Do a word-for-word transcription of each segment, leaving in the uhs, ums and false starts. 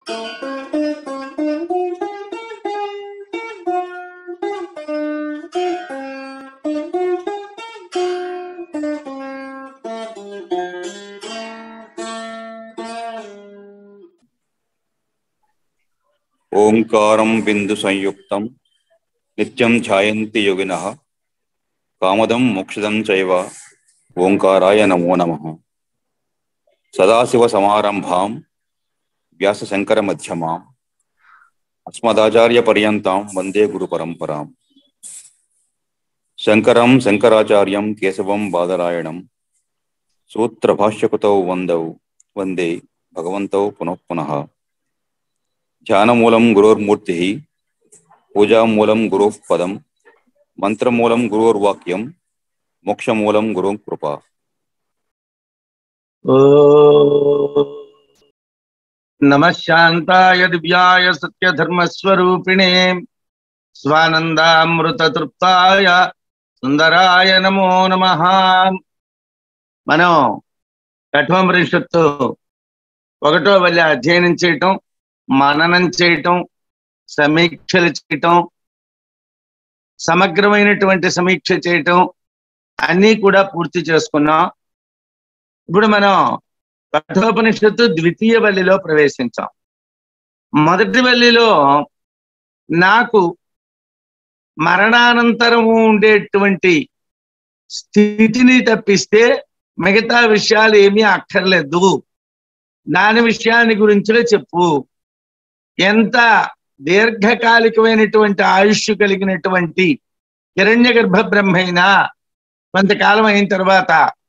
ఓంకారం బిందు సంయుక్తం నిత్యం ధ్యాయంతి యోగినః కామదం మోక్షదం చైవ ఓంకారాయ నమో నమః. సదాశివ సమారంభాం వ్యాస శంకర మధ్యమాం అస్మదాచార్య పర్యంతం వందే గురు పరంపరాం. శంకరం శంకరాచార్యం కేశవం బాదరాయణం సూత్ర భాష్యకృతౌ వందౌ వందే భగవంతౌ పునః పునః. ధ్యానమూలం గురోర్మూర్తి, పూజామూలం గురోః పదం, మంత్రమూలం గురోర్వాక్యం, మోక్షమూలం గురోః కృప. నమః శాంతాయ దివ్యాయ సత్యధర్మస్వరూపిణే స్వానందామృతతృప్తాయ సుందరాయ నమో నమః. మనం కఠోపనిషత్తు ఒకటో వల్లి అధ్యయనం చేయటం, మననం చేయటం, సమీక్షలు చేయటం, సమగ్రమైనటువంటి సమీక్ష చేయటం అన్నీ కూడా పూర్తి చేసుకున్నాం. ఇప్పుడు మనం కఠోపనిషత్తు ద్వితీయ వల్లిలో ప్రవేశించాం. మొదటి వల్లిలో నాకు మరణానంతరము ఉండేటువంటి స్థితిని తప్పిస్తే మిగతా విషయాలు ఏమీ అక్కర్లేదు, దాని విషయాన్ని గురించే చెప్పు. ఎంత దీర్ఘకాలికమైనటువంటి ఆయుష్ కలిగినటువంటి హిరణ్య గర్భ బ్రహ్మైనా కొంతకాలం అయిన తర్వాత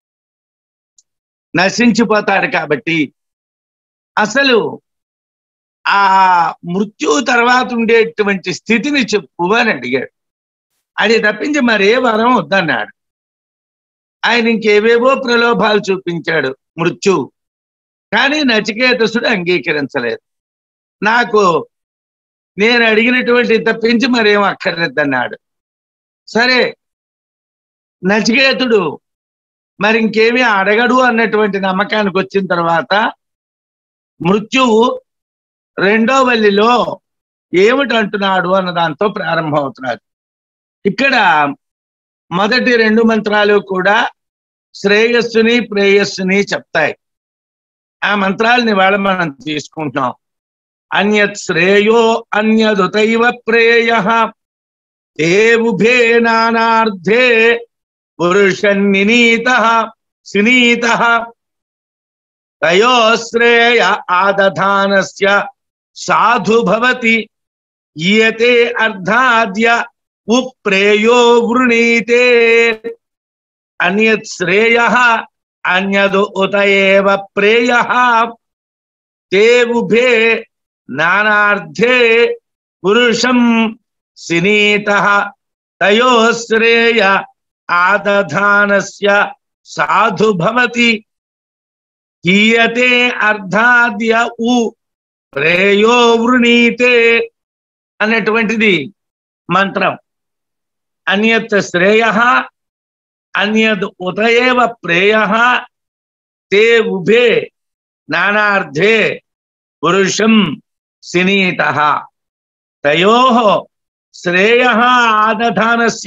నశించిపోతాడు కాబట్టి అసలు ఆ మృత్యు తర్వాత ఉండేటువంటి స్థితిని చెప్పు అని అడిగాడు. అది తప్పించి మరే వరం వద్దన్నాడు. ఆయన ఇంకేవేవో ప్రలోభాలు చూపించాడు మృత్యు, కానీ నచికేతసుడు అంగీకరించలేదు. నాకు నేను అడిగినటువంటి తప్పించి మరేం అక్కర్లేదన్నాడు. సరే, నచికేతుడు మరి ఇంకేమీ అడగడు అన్నటువంటి నమ్మకానికి వచ్చిన తర్వాత మృత్యువు రెండో వల్లిలో ఏమిటి అంటున్నాడు అన్న దాంతో ప్రారంభం అవుతున్నాడు. ఇక్కడ మొదటి రెండు మంత్రాలు కూడా శ్రేయస్సుని ప్రేయస్సుని చెప్తాయి. ఆ మంత్రాలని వాళ్ళ మనం తీసుకుంటున్నాం. అన్యత్ శ్రేయో అన్యదుతైవ ప్రేయః దేవుభే నానార్థే పురుషన్నినీతః సినీతః తయో శ్రేయ ఆదధానస్య సాధు భవతి ఈయతే అర్ధాద్య ఉప్రేయో వృణీతే. అన్యత్ శ్రేయః అన్యదు ఉత ఏవ ప్రేయః దేవుభే నానార్థే పురుషం సినీతః తయో శ్రేయ ఆదధానస్య సాధు భవతి ఈయతే అర్ధాద్య ఉ ప్రేయో వృణీతే అనేటువంటిది మంత్రం. అన్యత్ శ్రేయః అన్యద్ ఉత ఏవ ప్రేయః తే ఉభే నానార్థే పురుషం సినీతః తయోః శ్రేయః ఆదధానస్య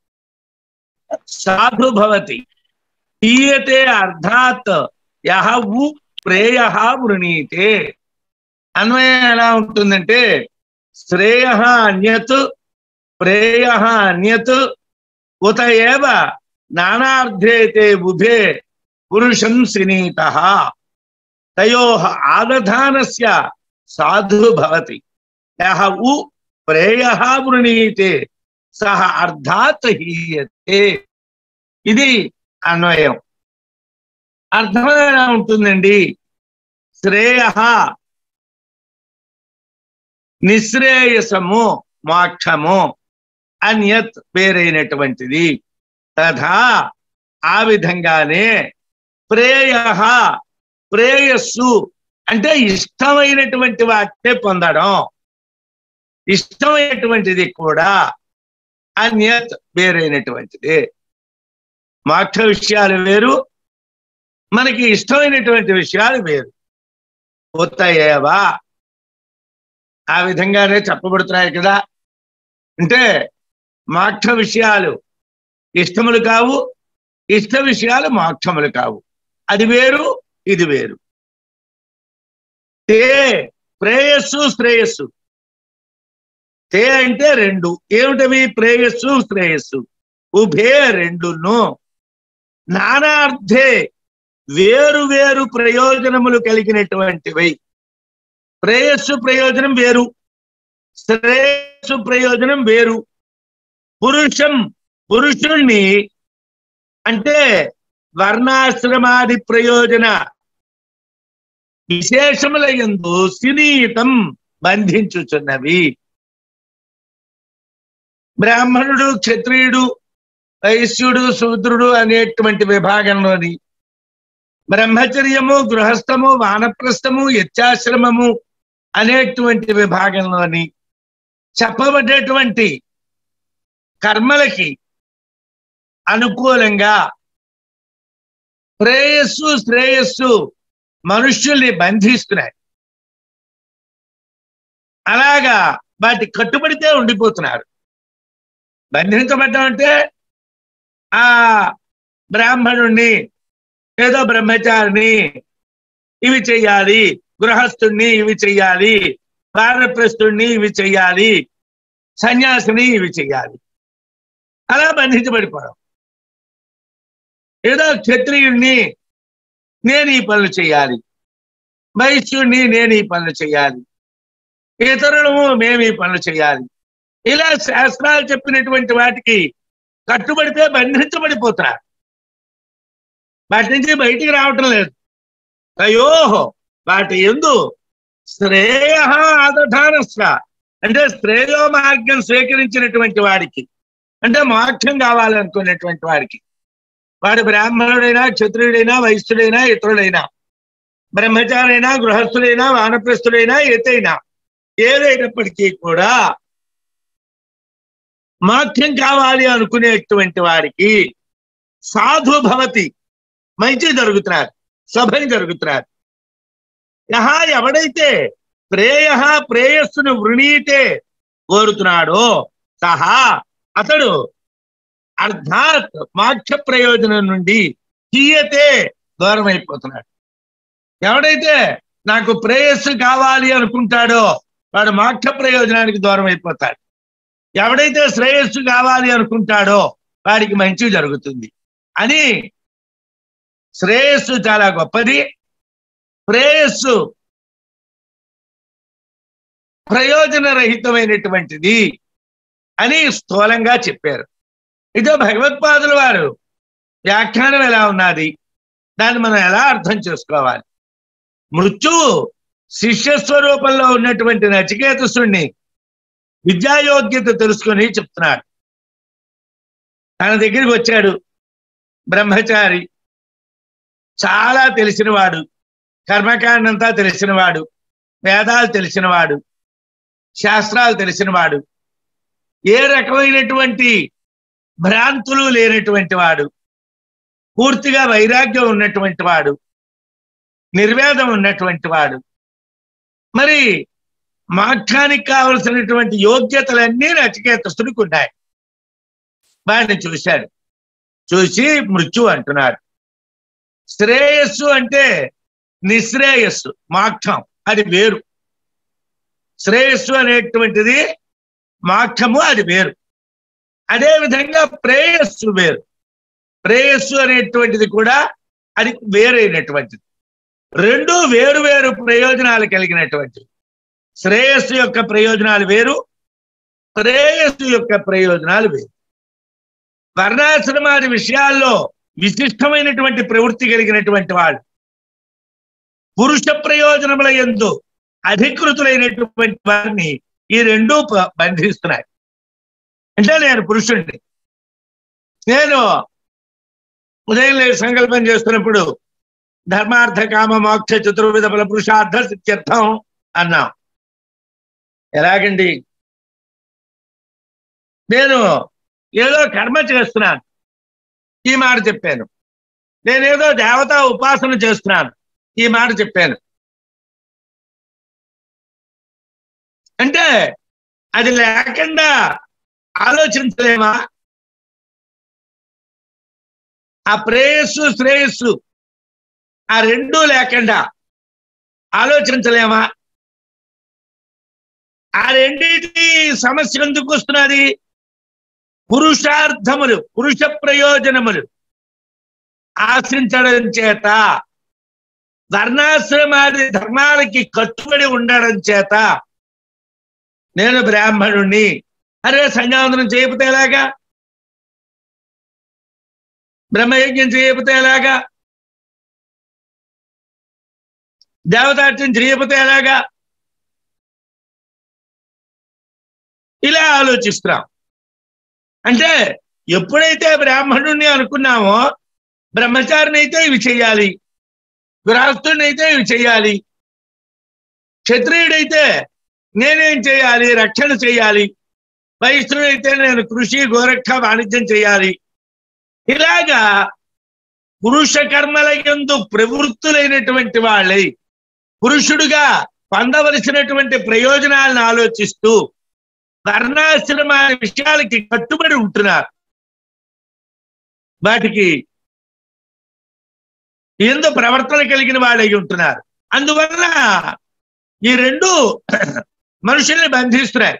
సాధు భవతి ఈయతే అర్ధాత్ యః ఉ ప్రేయః వృణీతే. అన్వయం ఎలా ఉంటుందంటే శ్రేయః అన్యత్ ప్రేయః అన్యత్ ఉత ఏవ నానార్థే తే ఉభే పురుషం సినీతః తయోః ఆదధానస్య సాధు భవతి యః ఉ ప్రేయః వృణీతే సహ అర్ధాత్ హీయతే. ఇది అన్వయం. అర్థం ఎలా ఉంటుందండి? శ్రేయః నిశ్రేయసము మోక్షము, అన్యత్ వేరైనటువంటిది, తథా ఆ విధంగానే ప్రేయః ప్రేయస్సు అంటే ఇష్టమైనటువంటి వాటినే పొందడం, ఇష్టమైనటువంటిది కూడా అన్యత్ వేరైనటువంటిది. మోక్ష విషయాలు వేరు, మనకి ఇష్టమైనటువంటి విషయాలు వేరు. ఉత ఏవ ఆ విధంగానే చెప్పబడుతున్నాయి కదా. అంటే మోక్ష విషయాలు ఇష్టములు కావు, ఇష్ట విషయాలు మోక్షములు కావు. అది వేరు, ఇది వేరు. తే ప్రేయస్సు శ్రేయస్సు. తే అంటే రెండు. ఏమిటవి? ప్రేయస్సు శ్రేయస్సు. ఉభే రెండును. నానార్థే వేరు వేరు ప్రయోజనములు కలిగినటువంటివి. ప్రేయస్సు ప్రయోజనం వేరు, శ్రేయస్సు ప్రయోజనం వేరు. పురుషం పురుషుణ్ణి అంటే వర్ణాశ్రమాది ప్రయోజన విశేషముల యందు సినీతం బంధించుచున్నవి. బ్రాహ్మణుడు, క్షత్రియుడు, వైశ్యుడు, శూద్రుడు అనేటువంటి విభాగంలోని బ్రహ్మచర్యము, గృహస్థము, వానప్రస్థము, యత్యాశ్రమము అనేటువంటి విభాగంలోని చెప్పబడ్డటువంటి కర్మలకి అనుకూలంగా ప్రేయస్సు శ్రేయస్సు మనుష్యుల్ని బంధిస్తున్నాయి. అలాగా వాటి కట్టుబడితే ఉండిపోతున్నారు. బంధించబడ్డం అంటే ఆ బ్రాహ్మణుణ్ణి, ఏదో బ్రహ్మచారిని ఇవి చెయ్యాలి, గృహస్థుణ్ణి ఇవి చెయ్యాలి, వానప్రస్థుణ్ణి ఇవి చెయ్యాలి, సన్యాసిని ఇవి చెయ్యాలి, అలా బంధించబడిపోవడం. ఏదో క్షత్రియుణ్ణి నేను ఈ పనులు చేయాలి, వైశ్యుణ్ణి నేను ఈ పనులు చేయాలి, ఇతరులము మేము ఈ పనులు చేయాలి, ఇలా శాస్త్రాలు చెప్పినటువంటి వాటికి కట్టుబడితే బంధించబడిపోతున్నారు. వాటి నుంచి బయటికి రావటం లేదు. అయోహో వాటి ఎందు శ్రేయ ఆదధానస్వ అంటే శ్రేయో మార్గం స్వీకరించినటువంటి వాడికి, అంటే మోక్షం కావాలనుకునేటువంటి వాడికి, వాడు బ్రాహ్మణుడైనా, క్షత్రియుడైనా, వైశ్యుడైనా, ఇతరుడైనా, బ్రహ్మచారైనా, గృహస్థుడైనా, వానప్రస్థుడైనా, ఏతైనా ఏదైనప్పటికీ కూడా మోక్షం కావాలి అనుకునేటువంటి వారికి సాధు భవతి మంచి జరుగుతున్నారు, శుభం జరుగుతున్నారు. యహా ఎవడైతే ప్రేయ ప్రేయస్సును వృణీతే కోరుతున్నాడో సహా అతడు అర్థాత్ మోక్ష ప్రయోజనం నుండి తీయతే దూరం అయిపోతున్నాడు. ఎవడైతే నాకు ప్రేయస్సు కావాలి అనుకుంటాడో వాడు మోక్ష ప్రయోజనానికి దూరం అయిపోతాడు. ఎవడైతే శ్రేయస్సు కావాలి అనుకుంటాడో వాడికి మంచి జరుగుతుంది అని. శ్రేయస్సు చాలా గొప్పది, ప్రేయస్సు ప్రయోజనరహితమైనటువంటిది అని స్థూలంగా చెప్పారు. ఇదో భగవత్పాదుల వారు వ్యాఖ్యానం ఎలా ఉన్నది, దాన్ని మనం ఎలా అర్థం చేసుకోవాలి? మృత్యువు శిష్యస్వరూపంలో ఉన్నటువంటి నచికేతసుణ్ణి విద్యాయోగ్యత తెలుసుకొని చెప్తున్నాడు. తన దగ్గరికి వచ్చాడు బ్రహ్మచారి, చాలా తెలిసినవాడు, కర్మకాండంతా తెలిసినవాడు, వేదాలు తెలిసినవాడు, శాస్త్రాలు తెలిసినవాడు, ఏ రకమైనటువంటి భ్రాంతులు లేనటువంటి వాడు, పూర్తిగా వైరాగ్యం ఉన్నటువంటి వాడు, నిర్వేదం ఉన్నటువంటి వాడు. మరి మోక్షానికి కావలసినటువంటి యోగ్యతలన్నీ నచికేతసుడికి ఉన్నాయి. వాడిని చూశాడు, చూసి మృత్యు అంటున్నాడు. శ్రేయస్సు అంటే నిశ్రేయస్సు, మోక్షం అది వేరు. శ్రేయస్సు అనేటువంటిది మోక్షము అది వేరు. అదేవిధంగా ప్రేయస్సు వేరు. ప్రేయస్సు అనేటువంటిది కూడా అది వేరైనటువంటిది. రెండు వేరు వేరు ప్రయోజనాలు కలిగినటువంటివి. శ్రేయస్సు యొక్క ప్రయోజనాలు వేరు, ప్రేయస్సు యొక్క ప్రయోజనాలు వేరు. వర్ణాశ్రమాది విషయాల్లో విశిష్టమైనటువంటి ప్రవృత్తి కలిగినటువంటి వాళ్ళు పురుష ప్రయోజనముల యందు అధికృతులైనటువంటి వారిని ఈ రెండూ బంధిస్తున్నాయి. అంటే నేను పురుషుడిని, నేను ఉదయం లేచి సంకల్పం చేస్తున్నప్పుడు ధర్మార్థ కామ మోక్ష చతుర్విధ ఫల పురుషార్థ సిద్ధ్యర్థం అన్నాం. ఎలాగండి? నేను ఏదో కర్మ చేస్తున్నాను, ఈ మాట చెప్పాను. నేనేదో దేవతా ఉపాసన చేస్తున్నాను, ఈ మాట చెప్పాను. అంటే అది లేకుండా ఆలోచించలేమా? ఆ ప్రేయస్సు శ్రేయస్సు ఆ రెండూ లేకుండా ఆలోచించలేమా? ఆ రెండింటి సమస్య ఎందుకు వస్తున్నది? పురుషార్థములు, పురుష ప్రయోజనములు ఆశించడం చేత, వర్ణాశ్రమాది ధర్మాలకి కట్టుబడి ఉండడం చేత, నేను బ్రాహ్మణుణ్ణి, అరే సంధ్యావందనం చేయకపోతే ఎలాగా, బ్రహ్మయజ్ఞం చేయకపోతే ఎలాగా, దేవతార్చన చేయకపోతే ఎలాగా, ఇలా ఆలోచిస్తున్నాం. అంటే ఎప్పుడైతే బ్రాహ్మణుణ్ణి అనుకున్నామో బ్రహ్మచారిని అయితే ఇవి చెయ్యాలి, గృహస్థుడిని అయితే ఇవి చెయ్యాలి, క్షత్రియుడైతే నేనేం చేయాలి, రక్షణ చేయాలి, వైష్ణవుడైతే నేను కృషి గోరక్ష వాణిజ్యం చేయాలి. ఇలాగా పురుష కర్మల యందు ప్రవృత్తులైనటువంటి వాళ్ళై పురుషుడుగా పొందవలసినటువంటి ప్రయోజనాలను ఆలోచిస్తూ వర్ణాశ్రమ విషయాలకి కట్టుబడి ఉంటున్నారు. వాటికి ఎందు ప్రవర్తన కలిగిన వాళ్ళై ఉంటున్నారు. అందువలన ఈ రెండు మనుషుల్ని బంధిస్తున్నాయి.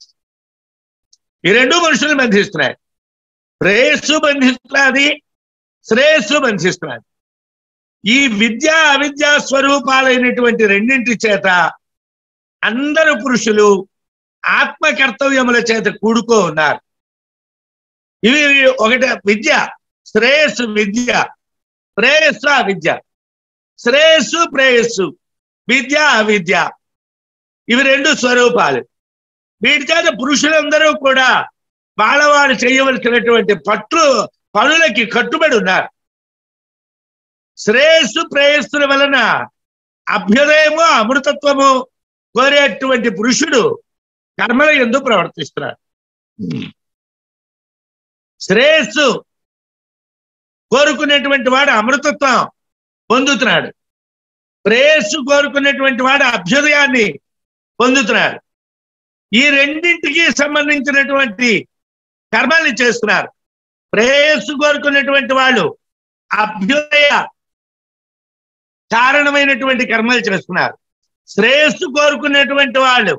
ఈ రెండు మనుషుల్ని బంధిస్తున్నాయి. ప్రేయస్సు బంధిస్తున్నది, శ్రేయస్సు బంధిస్తున్నది. ఈ విద్యా అవిద్యా స్వరూపాలైనటువంటి రెండింటి చేత అందరు పురుషులు ఆత్మ కర్తవ్యముల చేత కూడుకో ఉన్నారు. ఇవి ఒకటి విద్య, శ్రేయస్సు విద్య, ప్రేయస్సు అవిద్య. శ్రేయస్సు ప్రేయస్సు, విద్య అవిద్య, ఇవి రెండు స్వరూపాలు. వీటి చేత పురుషులందరూ కూడా వాళ్ళ వాళ్ళు చేయవలసినటువంటి పట్లు పనులకి కట్టుబడి ఉన్నారు. శ్రేయస్సు ప్రేయస్సుల వలన అభ్యుదయము అమృతత్వము కోరేటువంటి పురుషుడు కర్మల యందు ప్రవర్తిస్తున్నాడు. శ్రేయస్సు కోరుకునేటువంటి వాడు అమృతత్వం పొందుతున్నాడు, ప్రేయస్సు కోరుకునేటువంటి వాడు అభ్యుదయాన్ని పొందుతున్నాడు. ఈ రెండింటికి సంబంధించినటువంటి కర్మల్ని చేస్తున్నారు. ప్రేయస్సు కోరుకునేటువంటి వాళ్ళు అభ్యుదయ కారణమైనటువంటి కర్మలు చేస్తున్నారు. శ్రేయస్సు కోరుకునేటువంటి వాళ్ళు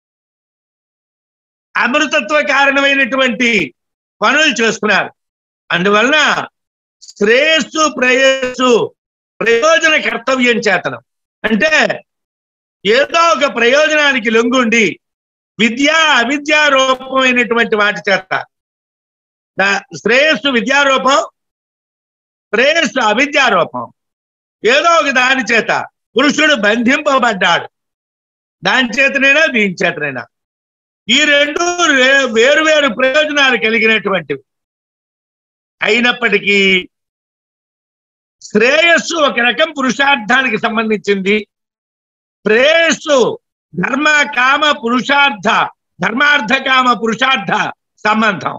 అమృతత్వ కారణమైనటువంటి పనులు చేస్తున్నారు. అందువలన శ్రేయస్సు ప్రేయస్సు ప్రయోజన కర్తవ్యం చేతనం. అంటే ఏదో ఒక ప్రయోజనానికి లొంగుండి విద్యా అవిద్యా రూపమైనటువంటి వాటి చేత, శ్రేయస్సు విద్యారూపం, ప్రేయస్సు అవిద్యారూపం, ఏదో ఒక దాని చేత పురుషుడు బంధింపబడ్డాడు. దాని చేతనైనా దీని చేతనైనా. ఈ రెండు వేరు వేరు ప్రయోజనాలు కలిగినటువంటివి అయినప్పటికీ శ్రేయస్సు ఒక రకం పురుషార్థానికి సంబంధించింది, ప్రేయస్సు ధర్మ కామ పురుషార్థ ధర్మార్థ కామ పురుషార్థ సంబంధం.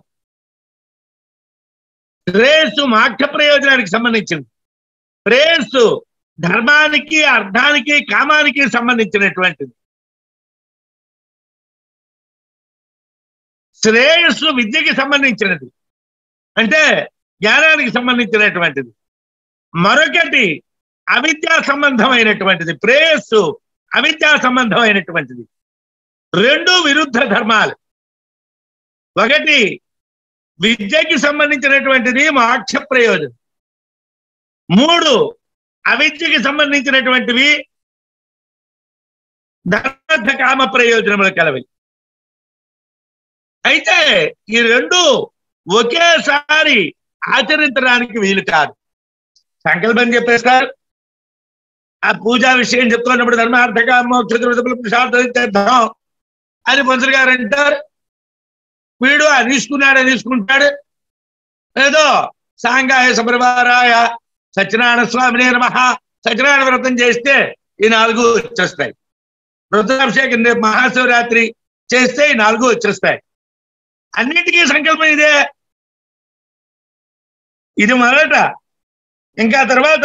శ్రేయస్సు మోక్ష ప్రయోజనానికి సంబంధించింది, ప్రేయస్సు ధర్మానికి అర్థానికి కామానికి సంబంధించినటువంటిది. శ్రేయస్సు విద్యకి సంబంధించినది, అంటే జ్ఞానానికి సంబంధించినటువంటిది. మరొకటి అవిద్యా సంబంధమైనటువంటిది, ప్రేయస్సు అవిద్యా సంబంధమైనటువంటిది. రెండు విరుద్ధ ధర్మాలు. ఒకటి విద్యకి సంబంధించినటువంటిది మోక్ష ప్రయోజనం, మూడు అవిద్యకి సంబంధించినటువంటివి ధర్మార్థ కామ ప్రయోజనములు కలవి. అయితే ఈ రెండు ఒకేసారి ఆచరించడానికి వీలు కాదు. సంకల్పం చెప్పేస్తారు, ఆ పూజా విషయం చెప్తున్నప్పుడు ధర్మార్థ కామ మోక్ష పురుషార్థం అని పంతులు గారు అంటారు. వీడు అనేసుకున్నాడు అనేసుకుంటాడు. ఏదో సాంగాయ సపరివారాయ సత్యనారాయణ స్వామినే నమః సత్యనారాయణ వ్రతం చేస్తే ఈ నాలుగు వచ్చేస్తాయి. రుద్రాభిషేకం రేపు మహాశివరాత్రి చేస్తే ఈ నాలుగు వచ్చేస్తాయి. అన్నిటికీ సంకల్పం ఇదే. ఇది మొదట. ఇంకా తర్వాత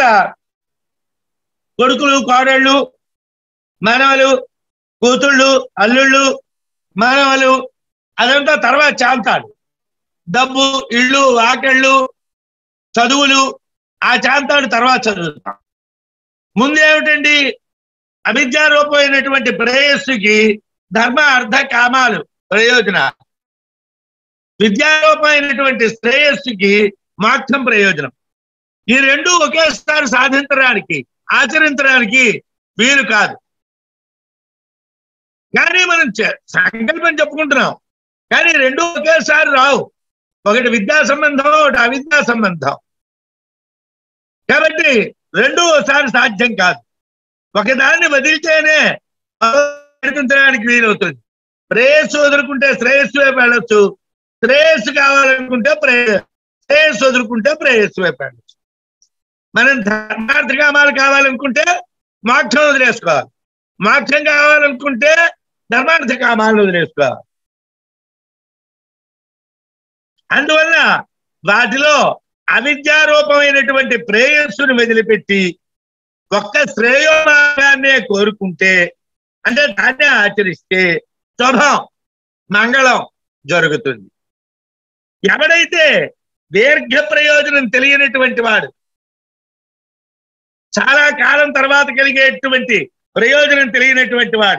కొడుకులు, కోడళ్ళు, మనవలు, కూతుళ్ళు, అల్లుళ్ళు, మానవులు అదంతా తర్వాత చాంతాడు. డబ్బు, ఇళ్ళు, ఆకళ్ళు, చదువులు ఆ చాంతాడు తర్వాత చదువుతాం. ముందేమిటండి? అవిద్యారూపమైనటువంటి ప్రేయస్సుకి ధర్మ అర్థ కామాలు ప్రయోజనాలు, విద్యారూపమైనటువంటి శ్రేయస్సుకి మోక్షం ప్రయోజనం. ఈ రెండు ఒకేసారి సాధించడానికి ఆచరించడానికి వీలు కాదు. కానీ మనం సంకల్పం చెప్పుకుంటున్నాం, కానీ రెండు ఒకేసారి రావు. ఒకటి విద్యా సంబంధం, ఒకటి అవిద్యా సంబంధం. కాబట్టి రెండు ఒకసారి సాధ్యం కాదు. ఒకదాన్ని వదిలితేనే నడిపించడానికి వీలవుతుంది. ప్రేయస్సు వదులుకుంటే శ్రేయస్సు వైపు వెళ్ళొచ్చు, శ్రేయస్సు కావాలనుకుంటే ప్రేయ శ్రేయస్సు వదులుకుంటే ప్రేయస్సు వైపు వెళ్ళొచ్చు. మనం ధర్మార్థకామాలు కావాలనుకుంటే మోక్షం వదిలేసుకోవాలి, మోక్షం కావాలనుకుంటే ధర్మార్థ కామాలను వదిలేసుకోవాలి. అందువల్ల వాటిలో అవిద్యారూపమైనటువంటి ప్రేయస్సును వదిలిపెట్టి ఒక్క శ్రేయోమార్గాన్నే కోరుకుంటే, అంటే దాన్నే ఆచరిస్తే శుభం మంగళం జరుగుతుంది. ఎవడైతే దీర్ఘ ప్రయోజనం తెలియనటువంటి వాడు, చాలా కాలం తర్వాత కలిగేటువంటి ప్రయోజనం తెలియనటువంటి వాడు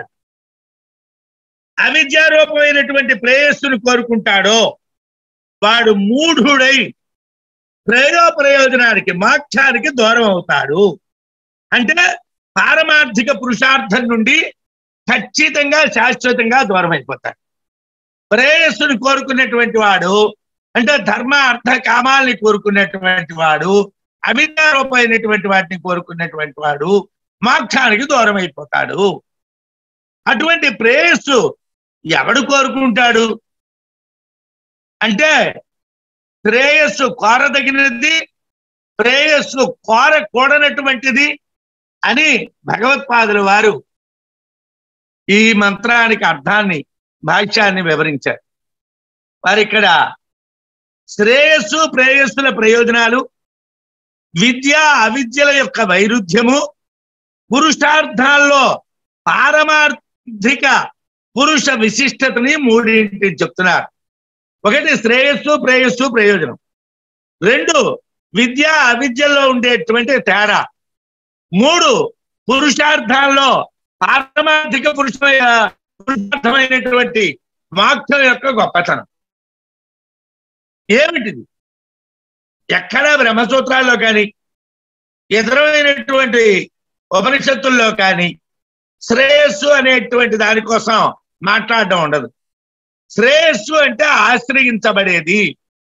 అవిద్యారూపమైనటువంటి ప్రేయస్సును కోరుకుంటాడో వాడు మూఢుడై శ్రేయో ప్రయోజనానికి మోక్షానికి దూరం అవుతాడు. అంటే పారమార్థిక పురుషార్థం నుండి ఖచ్చితంగా శాశ్వతంగా దూరం అయిపోతాడు. ప్రేయస్సును కోరుకున్నటువంటి వాడు, అంటే ధర్మ అర్థ కామాల్ని కోరుకున్నటువంటి వాడు, అవిద్యారూపమైనటువంటి వాటిని కోరుకున్నటువంటి వాడు మోక్షానికి దూరం అయిపోతాడు. అటువంటి ప్రేయస్సు ఎవడు కోరుకుంటాడు అంటే, శ్రేయస్సు కోరదగినది, ప్రేయస్సు కోరకూడనటువంటిది అని భగవత్పాదుల వారు ఈ మంత్రానికి అర్థాన్ని, భాష్యాన్ని వివరించారు. వారు ఇక్కడ శ్రేయస్సు ప్రేయస్సుల ప్రయోజనాలు, విద్య అవిద్యల యొక్క వైరుధ్యము, పురుషార్థాల్లో పారమార్థిక పురుష విశిష్టతని మూడింటి చెప్తున్నారు. ఒకటి శ్రేయస్సు ప్రేయస్సు ప్రయోజనం, రెండు విద్య అవిద్యల్లో ఉండేటువంటి తేడా, మూడు పురుషార్థాల్లో పారమార్థిక పురుష పురుషార్థమైనటువంటి మోక్షం యొక్క గొప్పతనం. ఏమిటిది? ఎక్కడా బ్రహ్మసూత్రాల్లో కానీ ఇతరమైనటువంటి ఉపనిషత్తుల్లో కానీ శ్రేయస్సు అనేటువంటి దానికోసం మాట్లాడడం ఉండదు. శ్రేయస్సు అంటే ఆశ్రయించబడేది.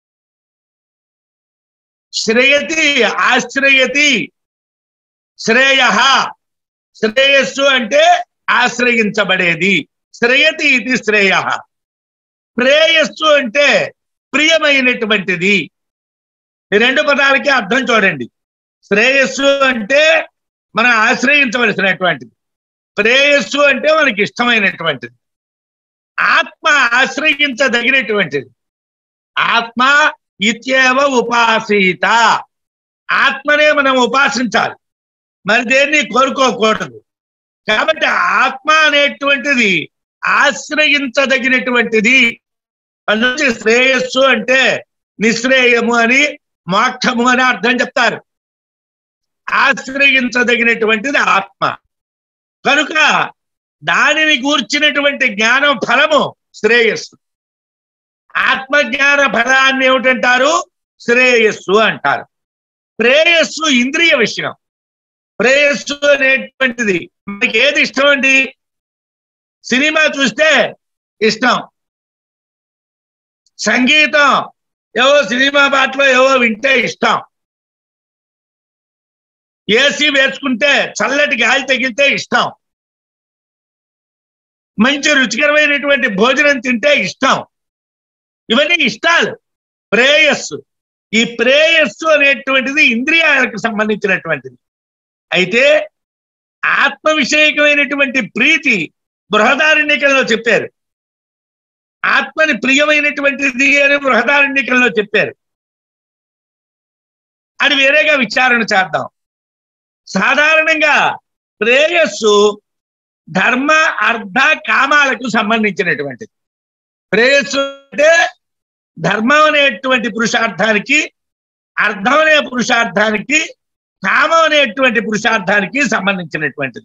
శ్రేయతి ఆశ్రయతి శ్రేయ. శ్రేయస్సు అంటే ఆశ్రయించబడేది. శ్రేయతి ఇది శ్రేయ. ప్రేయస్సు అంటే ప్రియమైనటువంటిది. ఈ రెండు పదాలకి అర్థం చూడండి. శ్రేయస్సు అంటే మనం ఆశ్రయించవలసినటువంటిది, ప్రేయస్సు అంటే మనకి ఇష్టమైనటువంటిది. ఆత్మ ఆశ్రయించదగినటువంటిది. ఆత్మ ఇత్యేవ ఉపాసీత. ఆత్మనే మనం ఉపాసించాలి, మరి దేన్ని కోరుకోకూడదు. కాబట్టి ఆత్మ అనేటువంటిది ఆశ్రయించదగినటువంటిది. అందుకే శ్రేయస్సు అంటే నిశ్రేయము అని, మోక్షము అని అర్థం చెప్తారు. ఆశ్రయించదగినటువంటిది ఆత్మ కనుక దానిని గూర్చినటువంటి జ్ఞానం ఫలము శ్రేయస్సు. ఆత్మజ్ఞాన ఫలాన్ని ఏమిటంటారు? శ్రేయస్సు అంటారు. ప్రేయస్సు ఇంద్రియ విషయం. ప్రేయస్సు అనేటువంటిది మనకి ఏది ఇష్టం అండి? సినిమా చూస్తే ఇష్టం, సంగీతం ఏవో సినిమా పాటలో ఏవో వింటే ఇష్టం, ఏసీ వేసుకుంటే చల్లటి గాలి తగిలితే ఇష్టం, మంచి రుచికరమైనటువంటి భోజనం తింటే ఇష్టం. ఇవన్నీ ఇష్టాలు, ప్రేయస్సు. ఈ ప్రేయస్సు అనేటువంటిది ఇంద్రియాలకు సంబంధించినటువంటిది. అయితే ఆత్మ విషయకమైనటువంటి ప్రీతి బృహదారణ్యకంలో చెప్పారు. ఆత్మని ప్రియమైనటువంటిది అని బృహదారణ్యకంలో చెప్పారు. అది వేరేగా విచారణ చేద్దాం. సాధారణంగా ప్రేయస్సు ధర్మ అర్థ కామాలకు సంబంధించినటువంటిది. శ్రేయస్సు అంటే ధర్మం అనేటువంటి పురుషార్థానికి, అర్థం అనే పురుషార్థానికి, కామం అనేటువంటి పురుషార్థానికి సంబంధించినటువంటిది.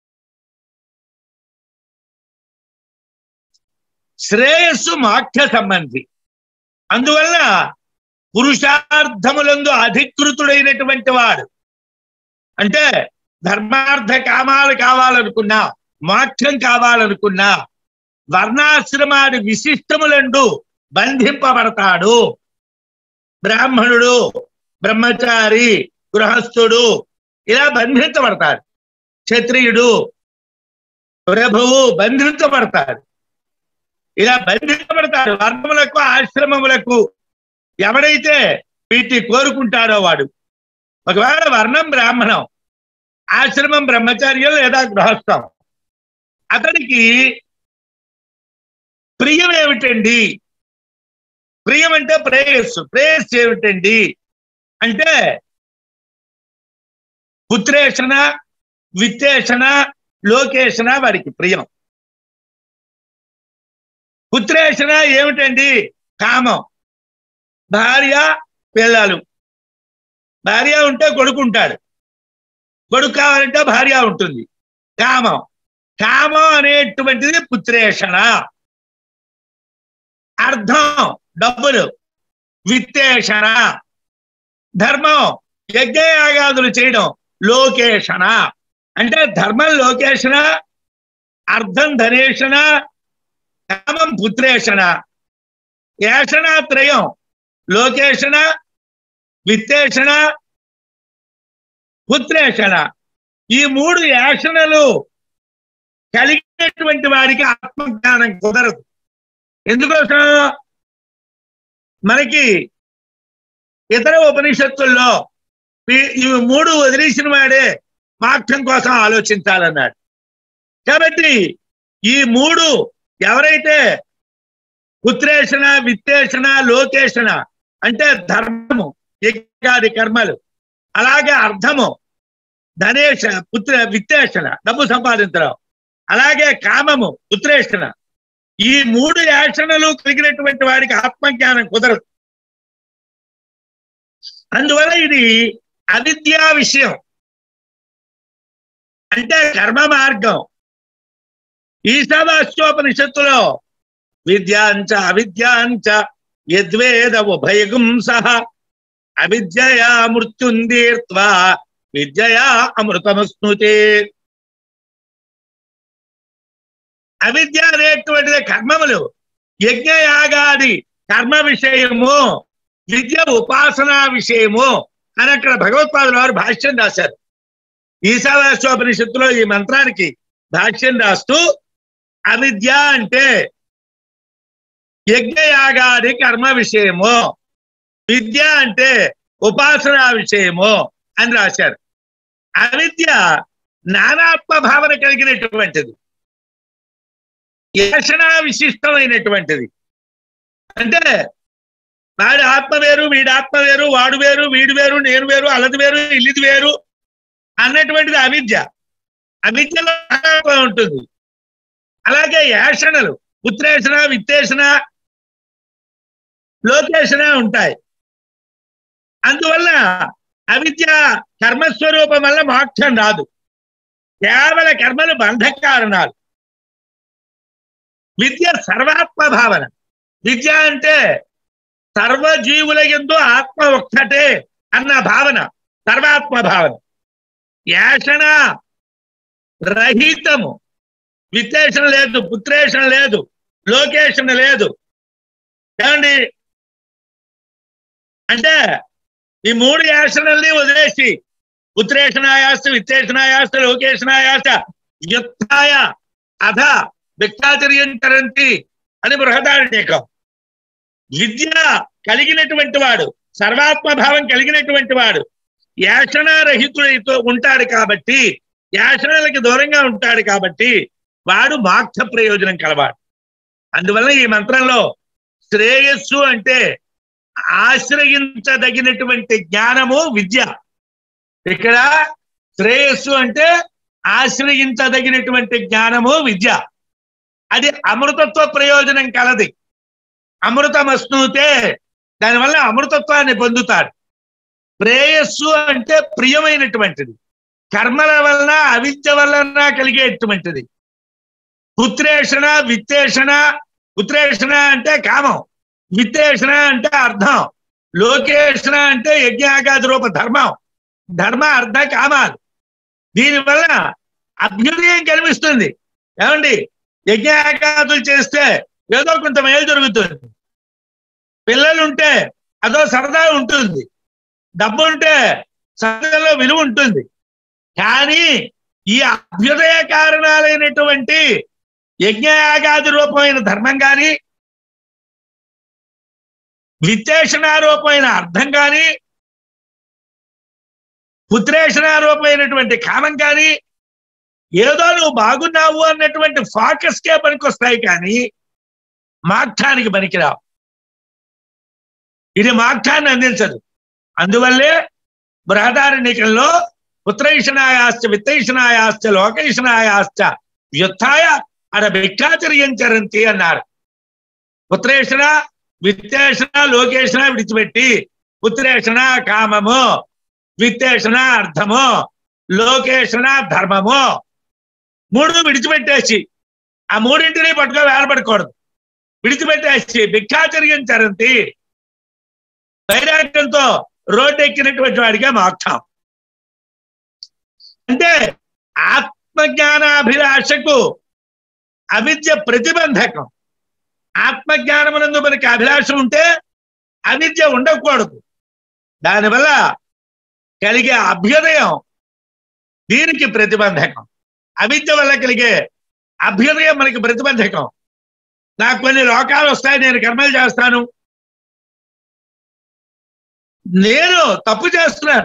శ్రేయస్సు మోక్ష సంబంధి. అందువల్ల పురుషార్థములందు అధికృతుడైనటువంటి వాడు, అంటే ధర్మార్థ కామాలు కావాలనుకున్నా, మోక్షం కావాలనుకున్నా వర్ణాశ్రమాది విశిష్టములందు బంధింపబడతాడు. బ్రాహ్మణుడు, బ్రహ్మచారి, గృహస్థుడు ఇలా బంధించబడతాడు. క్షత్రియుడు, ప్రభువు బంధించబడతాడు. ఇలా బంధించబడతాడు. వర్ణములకు, ఆశ్రమములకు ఎవడైతే వీటిని కోరుకుంటాడో వాడు, ఒకవేళ వర్ణం బ్రాహ్మణం, ఆశ్రమం బ్రహ్మచార్యం లేదా గృహస్థం, అతనికి ప్రియం ఏమిటండి? ప్రియం అంటే ప్రేయస్సు. ప్రేయస్సు ఏమిటండి అంటే పుత్రేషణ, విత్తేషణ, లోకేషణ వాడికి ప్రియం. పుత్రేషణ ఏమిటండి? కామం. భార్య, పిల్లలు. భార్య ఉంటే కొడుకు ఉంటాడు, కొడుకు కావాలంటే భార్య ఉంటుంది. కామం. కామం అనేటువంటిది పుత్రేషణ. అర్థం డబ్బులు, విత్తేషణ. ధర్మం యజ్ఞయాగాదులు చేయడం, లోకేషణ. అంటే ధర్మం లోకేషణ, అర్థం ధనేషణ, కామం పుత్రేషణ. ఏషణాత్రయం లోకేషణ, విత్తేషణ, పుత్రేషణ. ఈ మూడు యాషణలు కలిగినటువంటి వారికి ఆత్మజ్ఞానం కుదరదు. ఎందుకోసం? మనకి ఇతర ఉపనిషత్తుల్లో ఇవి మూడు వదిలేసిన వాడే మోక్షం కోసం ఆలోచించాలన్నాడు. కాబట్టి ఈ మూడు ఎవరైతే పుత్రేషణ, విత్తేషణ, లోకేషణ అంటే ధర్మము, యజ్ఞాది కర్మలు, అలాగే అర్థము ధనేష, పుత్ర విత్తేషణ డబ్బు సంపాదించడం, అలాగే కామము పుత్రేషణ, ఈ మూడు యాషణలు కలిగినటువంటి వాడికి ఆత్మజ్ఞానం కుదరదు. అందువల్ల ఇది అవిద్యా విషయం, అంటే కర్మ మార్గం. ఈశావాస్యోపనిషత్తులో విద్యాంచ అవిద్యాంచ యద్వేద ఉభయగుం సహ అవిద్యయా మృత్యుందీర్త్వా విద్యయా అమృతమస్నుతే. అవిద్య అనేటువంటిది కర్మములు, యజ్ఞయాగాది కర్మ విషయము, విద్య ఉపాసనా విషయము అని అక్కడ భగవత్పాదుల వారు భాష్యం రాశారు. ఈశావాస్యోపనిషత్తులో ఈ మంత్రానికి భాష్యం రాస్తూ అవిద్య అంటే యజ్ఞయాగాది కర్మ విషయము, విద్య అంటే ఉపాసనా విషయము అని రాశారు. అవిద్య నానాత్మ భావన కలిగినటువంటిది, ఏషణా విశిష్టమైనటువంటిది. అంటే వాడి ఆత్మ వేరు, వీడి ఆత్మ వేరు, వాడు వేరు, వీడు వేరు, నేను వేరు, అలది వేరు, ఇల్లిది వేరు అన్నటువంటిది అవిద్య. అవిద్యలో ఉంటుంది. అలాగే యాషణలు పుత్రేషణ, విత్తేషణ, లోకేషణ ఉంటాయి. అందువల్ల అవిద్య కర్మస్వరూపం వల్ల మోక్షం రాదు. కేవల కర్మలు బంధ కారణాలు. విద్య సర్వాత్మ భావన. విద్య అంటే సర్వజీవుల యందు ఆత్మ ఒక్కటే అన్న భావన, సర్వాత్మ భావన. యాషణ రహితము, విత్తేషణ లేదు, పుత్రేషణ లేదు, లోకేషణ లేదు. ఏమండి అంటే ఈ మూడు యాషణల్ని వదిలేసి పుత్రేషణాయాస్త, విత్తేషణాయాస్త, లోకేషణాయాస్త యుక్తాయ అధ భిక్షాచర్యం కరంతి అని బృహదారణ్యకం. విద్య కలిగినటువంటి వాడు, సర్వాత్మ భావం కలిగినటువంటి వాడు యాషణారహితుడితో ఉంటాడు కాబట్టి, యాషణలకి దూరంగా ఉంటాడు కాబట్టి వాడు మోక్ష ప్రయోజనం కలవాడు. అందువల్ల ఈ మంత్రంలో శ్రేయస్సు అంటే ఆశ్రయించదగినటువంటి జ్ఞానము విద్య. ఇక్కడ శ్రేయస్సు అంటే ఆశ్రయించదగినటువంటి జ్ఞానము విద్య. అది అమృతత్వ ప్రయోజనం కలది. అమృతమస్నూతే, దానివల్ల అమృతత్వాన్ని పొందుతాడు. ప్రేయస్సు అంటే ప్రియమైనటువంటిది, కర్మల వలన అవిద్య వలన కలిగేటువంటిది. పుత్రేషణ విత్తేషణ, పుత్రేషణ అంటే కామం, విత్తేషణ అంటే అర్థం, లోకేషణ అంటే యజ్ఞాగాది రూప ధర్మం, ధర్మ అర్థ కామాలు. దీనివల్ల అభ్యుదయం కనిపిస్తుంది. ఏమండి, యజ్ఞాగాదులు చేస్తే ఏదో కొంత మేలు జరుగుతుంది, పిల్లలుంటే అదో సరదా ఉంటుంది, డబ్బు ఉంటే సరదాలో విలువ ఉంటుంది. కానీ ఈ అభ్యుదయ కారణాలైనటువంటి యజ్ఞయాగాది రూపమైన ధర్మం కానీ, విత్తేషణారూపమైన అర్థం కానీ, పుత్రేషణారూపమైనటువంటి కామం కానీ ఏదో నువ్వు బాగున్నావు అన్నటువంటి ఫోకస్కే పనికొస్తాయి, కానీ మోక్షానికి పనికిరావు. ఇది మోక్షాన్ని అందించదు. అందువల్లే బృహదారణ్యకంలో పుత్రైషణాయాశ్చ విత్తైషణాయాశ్చ లోకైషణాయాశ్చ వ్యుత్థాయ అడ భిక్షాచర్యంచరంతి అన్నారు. పుత్రేషణ విత్తేషణ లోకేషణ విడిచిపెట్టి, పుత్రేషణ కామము, విత్తేషణ అర్థము, లోకేషణ ధర్మము, మూడు విడిచిపెట్టేసి ఆ మూడింటిని పట్టుకో వేలపడకూడదు. విడిచిపెట్టేసి భిక్షాచర్యంచరంతి, వైరాగ్యంతో రోడ్డు ఎక్కినటువంటి వాడిగా మోక్షం. అంటే ఆత్మజ్ఞానాభిలాషకు అవిద్య ప్రతిబంధకం. ఆత్మజ్ఞానమునందు మనకి అభిలాష ఉంటే అవిద్య ఉండకూడదు. దానివల్ల కలిగే అభ్యుదయం దీనికి ప్రతిబంధకం. అవిద్య వల్ల కలిగే అభ్యుదయం మనకి ప్రతిబంధకం. నాకు కొన్ని లోకాలు వస్తాయి, నేను కర్మలు చేస్తాను, నేను తప్పు చేస్తున్నాను,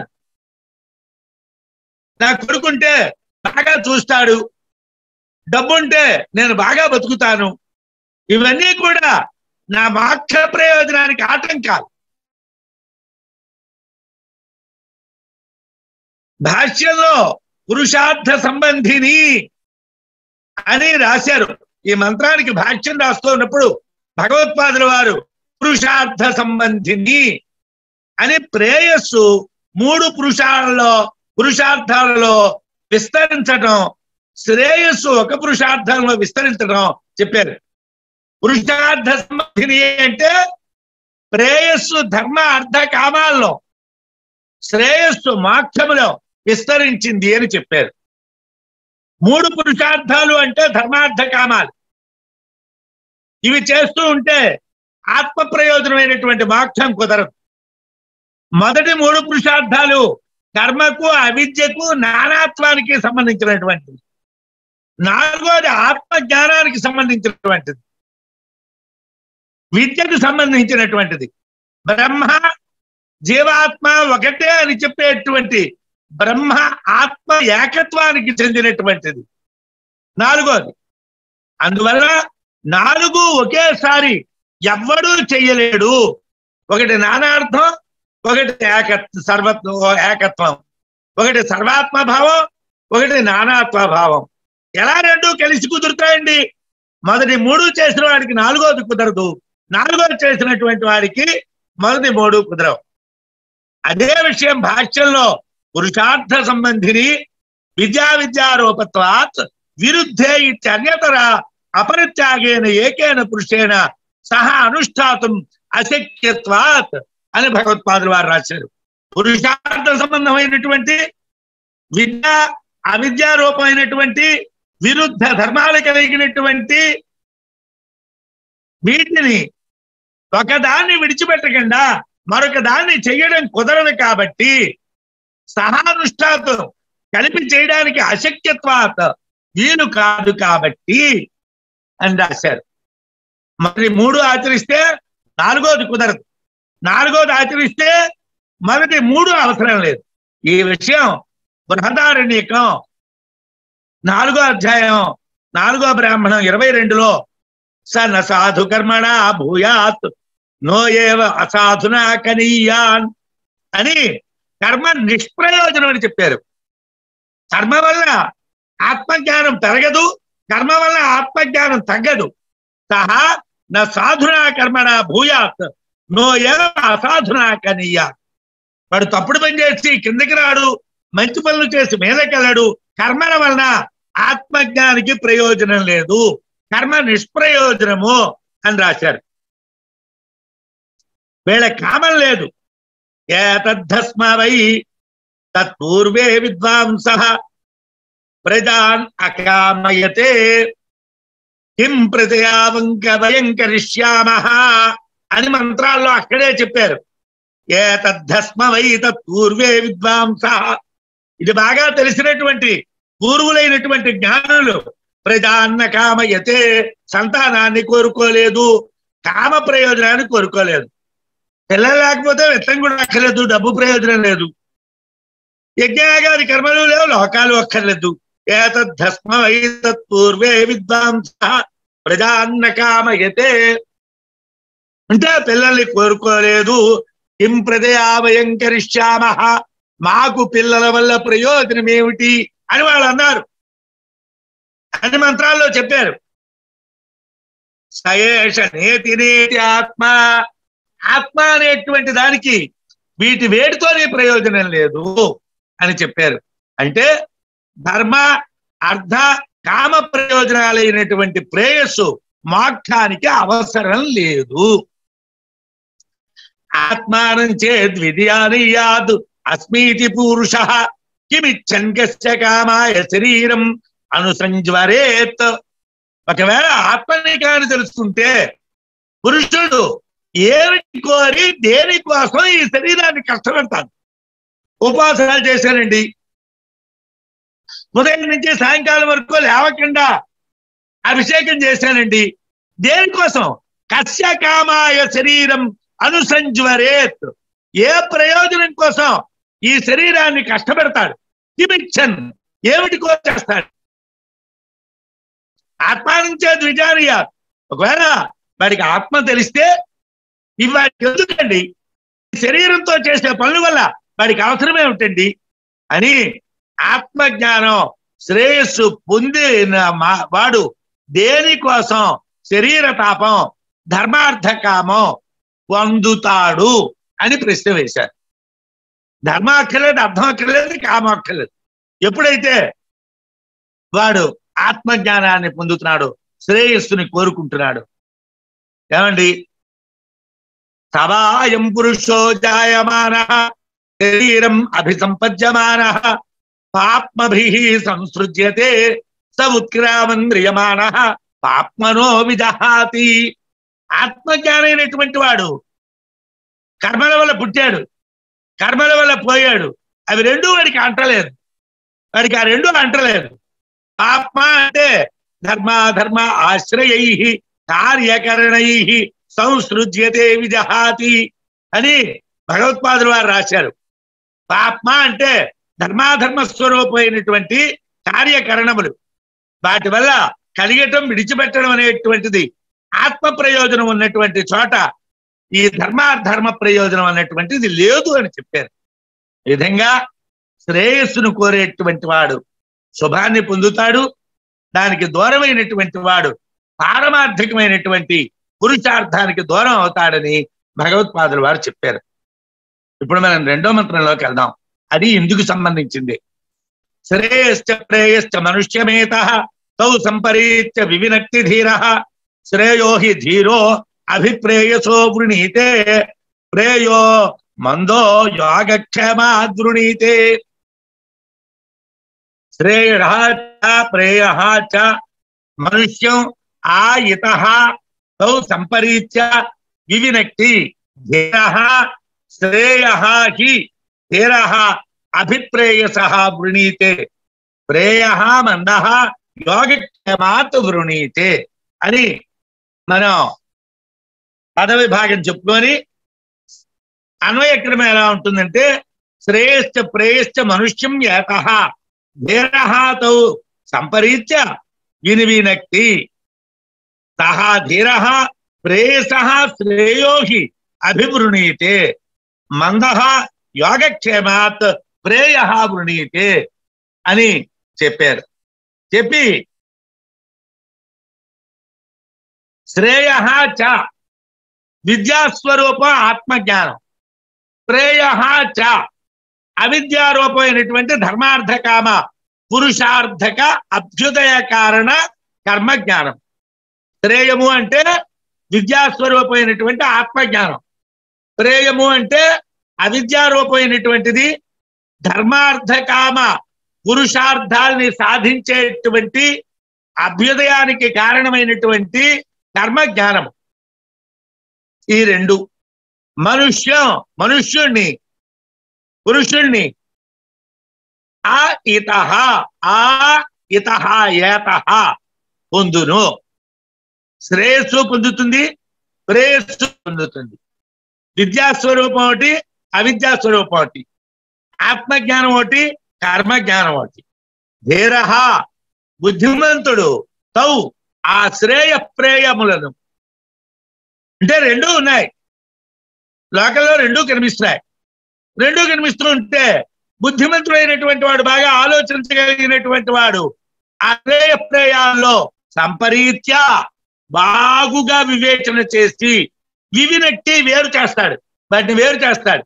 నా కొడుకుంటే బాగా చూస్తాడు, డబ్బుంటే నేను బాగా బతుకుతాను, ఇవన్నీ కూడా నా మోక్ష ప్రయోజనానికి ఆటంకాలు. భాష్యంలో పురుషార్థ సంబంధిని అని రాశారు. ఈ మంత్రానికి భాష్యం రాస్తూ ఉన్నప్పుడు భగవత్పాదుల వారు పురుషార్థ సంబంధిని అని ప్రేయస్సు మూడు పురుషాలలో పురుషార్థాలలో విస్తరించడం, శ్రేయస్సు ఒక పురుషార్థంలో విస్తరించడం చెప్పారు. పురుషార్థ సంబంధిని అంటే ప్రేయస్సు ధర్మ అర్థ కామాల్లో, శ్రేయస్సు మోక్షములో విస్తరించింది అని చెప్పారు. మూడు పురుషార్థాలు అంటే ధర్మార్థ కామాలు. ఇవి చేస్తూ ఉంటే ఆత్మ ప్రయోజనమైనటువంటి మోక్షం కుదరదు. మొదటి మూడు పురుషార్థాలు కర్మకు అవిద్యకు నానాత్వానికి సంబంధించినటువంటిది. నాలుగోది ఆత్మ జ్ఞానానికి సంబంధించినటువంటిది, విద్యకు సంబంధించినటువంటిది. బ్రహ్మ జీవాత్మ ఒకటే అని చెప్పేటువంటి బ్రహ్మ ఆత్మ ఏకత్వానికి చెందినటువంటిది నాలుగోది. అందువల్ల నాలుగు ఒకేసారి ఎవ్వడూ చెయ్యలేడు. ఒకటి నానార్థం, ఒకటి ఏకత్వ సర్వత్వ ఏకత్వం, ఒకటి సర్వాత్మభావం, ఒకటి నానాత్మభావం. ఎలా రెండు కలిసి కుదురుతాయండి? మొదటి మూడు చేసిన వాడికి నాలుగోది కుదరదు, నాలుగోది చేసినటువంటి వాడికి మొదటి మూడు కుదరవు. అదే విషయం భాష్యంలో పురుషార్థ సంబంధిని విద్యా విద్యారూపత్వాత్ విరుద్ధే ఇత్యన్యతర అపరిత్యాగేన ఏకేన పురుషేణ సహా అనుష్ఠాతం అశక్యత్వాత్ అని భగవత్పాదులు వారు రాశారు. పురుషార్థ సంబంధమైనటువంటి విద్య అవిద్యారూపమైనటువంటి విరుద్ధ ధర్మాలు కలిగినటువంటి వీటిని ఒకదాన్ని విడిచిపెట్టకుండా మరొక దాన్ని చెయ్యడం కుదరదు. కాబట్టి సహానుష్ఠాతం కలిపి చేయడానికి అశక్యత్వాత్ వీలు కాదు కాబట్టి అని రాశారు. మరి మూడు ఆచరిస్తే నాలుగోది కుదరదు, నాలుగోది ఆచరిస్తే మొదటి మూడు అవసరం లేదు. ఈ విషయం బృహదారణ్యకం నాలుగో అధ్యాయం నాలుగో బ్రాహ్మణం ఇరవై రెండులో సన సాధు కర్మణ భూయాత్ నో ఏవ అసాధునా కనీయాన్ అని కర్మ నిష్ప్రయోజనం అని చెప్పారు. కర్మ వల్ల ఆత్మజ్ఞానం పెరగదు, కర్మ వల్ల ఆత్మజ్ఞానం తగ్గదు. సహా నా సాధునా కర్మణ భూయాత్ నో ఏవ అసాధునా కనీయ. వాడు తప్పుడు పని చేసి కిందకి రాడు, మంచి పనులు చేసి మీదకెళ్ళడు. కర్మల వలన ఆత్మజ్ఞానికి ప్రయోజనం లేదు, కర్మ నిష్ప్రయోజనము అని రాశారు. వీళ్ళ కామం లేదు. ఏతద్ధస్మ వై తత్పూర్వే విద్వాంసః ప్రజాన్ అకామయతే కిం ప్రజయావంక వయం కరిష్యామః అని మంత్రాల్లో అక్కడే చెప్పారు. ఏతద్ధస్మ వై తత్పూర్వే విద్వాంసః. ఇది బాగా తెలిసినటువంటి పూర్వులైనటువంటి జ్ఞానులు ప్రజాన్న కామయతే, సంతానాన్ని కోరుకోలేదు, కామ ప్రయోజనాన్ని కోరుకోలేదు. పిల్లలు లేకపోతే విత్తం కూడా అక్కర్లేదు, డబ్బు ప్రయోజనం లేదు, యజ్ఞయాగాది కర్మలు లేవు, లోకాలు అక్కర్లేదు. ఏతద్ధస్మ వై తత్పూర్వే విద్వాంసః ప్రజాన్న కామయతే అంటే పిల్లల్ని కోరుకోలేదు. కిం ప్రజయా వయం కరిష్యామః, మాకు పిల్లల వల్ల ప్రయోజనం ఏమిటి అని వాళ్ళు అన్నారు అని మంత్రాల్లో చెప్పారు. సయేష నేతి నేతి ఆత్మ, ఆత్మ అనేటువంటి దానికి వీటి వేడితోనే ప్రయోజనం లేదు అని చెప్పారు. అంటే ధర్మ అర్థ కామ ప్రయోజనాలైనటువంటి ప్రేయస్సు మోక్షానికి అవసరం లేదు. ఆత్మానం చేద్ విద్యానీయాద్ అస్మీతి పురుషః కిమిచ్చన్ కస్య కామాయ శరీరం అనుసంజ్వరేత్. ఒకవేళ ఆత్మని కాని తెలుసుకుంటే పురుషుడు ఏమిటి కోరి దేనికోసం ఈ శరీరాన్ని కష్టపడతాడు. ఉపాసనాలు చేశానండి, ఉదయం నుంచి సాయంకాలం వరకు లేవకుండా అభిషేకం చేశానండి, దేనికోసం? కస్య కామాయ శరీరం అనుసంజ్వరేత్. ఏ ప్రయోజనం కోసం ఈ శరీరాన్ని కష్టపెడతాడు? కిమిచ్చన్, ఏమిటి కోసేస్తాడు? ఆత్మానుంచే ద్విజానీయ. ఒకవేళ వాడికి ఆత్మ తెలిస్తే ఇవాడికి ఎందుకండి, శరీరంతో చేసే పనుల వల్ల వాడికి అవసరమే ఉంటుంది అని ఆత్మజ్ఞానం శ్రేయస్సు పొందిన వాడు దేనికోసం శరీర తాపం ధర్మార్థ కామం పొందుతాడు అని ప్రశ్న వేశారు. ధర్మం అక్కర్లేదు, అర్థం అక్కర్లేదు, కామం అక్కర్లేదు. ఎప్పుడైతే వాడు ఆత్మజ్ఞానాన్ని పొందుతున్నాడు, శ్రేయస్సుని కోరుకుంటున్నాడు. ఏమండి, సవాయం పురుషో జాయమానః శరీరం అభిసంపద్యమానః పాప్మభిః సంసృజ్యతే స ఉత్క్రామంద్రియమానః పాప్మనో విదహాతి. ఆత్మజ్ఞానైనటువంటి వాడు కర్మల వల్ల పుట్టాడు, కర్మల వల్ల పోయాడు. అవి రెండూ వాడికి అంటలేదు, వాడికి ఆ రెండూ అంటలేదు. పాప్మ అంటే ధర్మాధర్మ ఆశ్రయై కార్యకరణై సంసృజ్యతే విజహాతి అని భగవత్పాదులు వారు రాశారు. పాప్మ అంటే ధర్మాధర్మ స్వరూపమైనటువంటి కార్యకరణములు, వాటి వల్ల కలిగటం విడిచిపెట్టడం అనేటువంటిది ఆత్మ ప్రయోజనం ఉన్నటువంటి చోట ఈ ధర్మాధర్మ ప్రయోజనం అన్నటువంటిది లేదు అని చెప్పారు. ఈ విధంగా శ్రేయస్సును కోరేటువంటి వాడు శుభాన్ని పొందుతాడు, దానికి దూరమైనటువంటి వాడు పారమార్థికమైనటువంటి పురుషార్థానికి దూరం అవుతాడని భగవత్పాదులు వారు చెప్పారు. ఇప్పుడు మనం రెండో మంత్రంలోకి వెళ్దాం. అది ఇందుకు సంబంధించింది. శ్రేయశ్చ ప్రేయశ్చ మనుష్యమేతః తౌ సంపరీత్య వివినక్తి ధీరః శ్రేయో హి ధీరో అభిప్రేయసో వృణీతే ప్రేయో మందో యోగక్షేమాద్ వృణీతే. శ్రేయః చ ప్రేయః చ మనుష్యం ఆయితః తౌ సంపరీత్య వివినక్తి ధీరః శ్రేయః హి ధీరః అభిప్రేయసః వృణీతే ప్రేయః మందః యోగక్షేమాత్ వృణీతే అని మనం పదవిభాగం చెప్పుకొని అన్వయక్రమం ఎలా ఉంటుందంటే శ్రేయశ్చ ప్రేయశ్చ మనుష్యం ఏతః ధీరః తౌ సంపరీత్య వినివినక్తి సహ ధీరః ప్రేయసః శ్రేయో హి అభివృణీతే మందః యోగక్షేమాత్ ప్రేయః వృణీతే అని చెప్పారు. చెప్పి శ్రేయ చ విద్యాస్వరూపం ఆత్మజ్ఞానం, ప్రేయ చ అవిద్యారూపమైనటువంటి ధర్మార్థ కామ పురుషార్థక అభ్యుదయ కారణ కర్మజ్ఞానం. శ్రేయము అంటే విద్యాస్వరూపమైనటువంటి ఆత్మజ్ఞానం, ప్రేయము అంటే అవిద్యారూపమైనటువంటిది ధర్మార్థ కామ పురుషార్థాలని సాధించేటువంటి అభ్యుదయానికి కారణమైనటువంటి కర్మజ్ఞానము. ఈ రెండు మనుష్యం మనుష్యుణ్ణి పురుషుణ్ణి ఆ ఇతః ఆ ఇతః ఏతః పొందును. శ్రేయస్సు పొందుతుంది, ప్రేయస్సు పొందుతుంది. విద్యాస్వరూపం ఒకటి, అవిద్యాస్వరూపం ఒకటి, ఆత్మజ్ఞానం ఒకటి, కర్మజ్ఞానం ఒకటి. ధీరః బుద్ధిమంతుడు తౌ ఆ శ్రేయ ప్రేయములను, అంటే రెండూ ఉన్నాయి లోకంలో, రెండూ కనిపిస్తున్నాయి. రెండూ కనిపిస్తూ ఉంటే బుద్ధిమంతుడైనటువంటి వాడు, బాగా ఆలోచించగలిగినటువంటి వాడు ఆ శ్రేయ ప్రేయాల్లో సంపరీత్యా బాగుగా వివేచన చేసి వివినట్టి వేరు చేస్తాడు, వాటిని వేరు చేస్తాడు.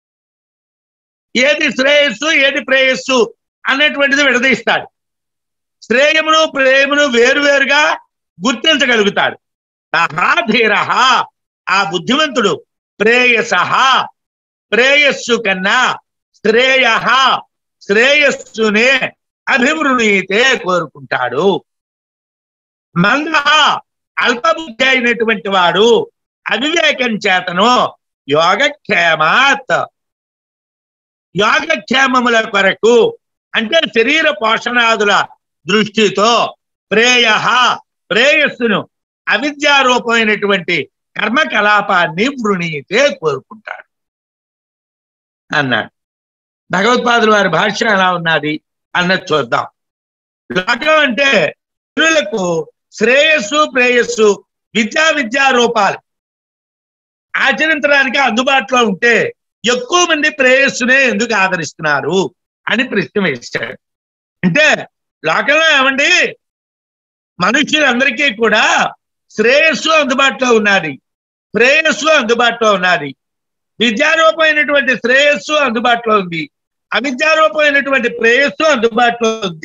ఏది శ్రేయస్సు ఏది ప్రేయస్సు అన్నటువంటిది విడదీస్తాడు. శ్రేయమును ప్రేయమును వేరువేరుగా గుర్తించగలుగుతాడు. సహా ధీరః ఆ బుద్ధిమంతుడు ప్రేయసః ప్రేయస్సు కన్నా శ్రేయ శ్రేయస్సునే అభివృణీతే కోరుకుంటాడు. మంద అల్పబుద్ధి అయినటువంటి వాడు అవివేకం చేతను యోగక్షేమాత్ యోగక్షేమముల కొరకు, అంటే శరీర పోషణాదుల దృష్టితో ప్రేయ ప్రేయస్సును అవిద్యారూపమైనటువంటి కర్మకలాపాన్ని వృణీతే కోరుకుంటాడు అన్నాడు. భగవత్పాదుల వారి భాష్యం ఎలా ఉన్నది అన్నది చూద్దాం. లోకం అంటే జనులకు శ్రేయస్సు ప్రేయస్సు విద్యా విద్యా రూపాలు ఆచరించడానికి అందుబాటులో ఉంటే ఎక్కువ మంది ప్రేయస్సునే ఎందుకు ఆదరిస్తున్నారు అని ప్రశ్న వేశాడు. అంటే లోకంలో ఏమండి, మనుష్యులందరికీ కూడా శ్రేయస్సు అందుబాటులో ఉన్నది, ప్రేయస్సు అందుబాటులో ఉన్నది. విద్యారూపమైనటువంటి శ్రేయస్సు అందుబాటులో ఉంది, అవిద్యారూపమైనటువంటి ప్రేయస్సు అందుబాటులో ఉంది.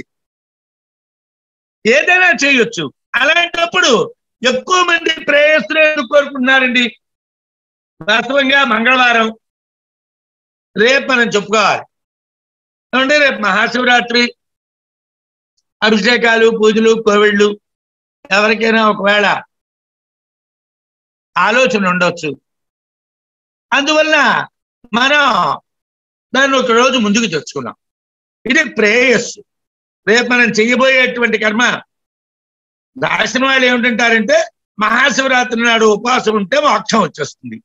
ఏదైనా చేయొచ్చు. అలాంటప్పుడు ఎక్కువ మంది ప్రేయస్సును ఎందుకు కోరుకుంటున్నారండి? వాస్తవంగా మంగళవారం రేపు మనం చెప్పుకోవాలి అంటే రేపు మహాశివరాత్రి, అభిషేకాలు పూజలు కోవిళ్ళు ఎవరికైనా ఒకవేళ ఆలోచన ఉండొచ్చు. అందువల్ల మనం దాన్ని ఒక రోజు ముందుకు తెచ్చుకున్నాం. ఇది ప్రేయస్సు. రేపు మనం చెయ్యబోయేటువంటి కర్మ రాసిన వాళ్ళు ఏమిటంటారంటే మహాశివరాత్రి నాడు ఉపవాసం ఉంటే మోక్షం వచ్చేస్తుంది,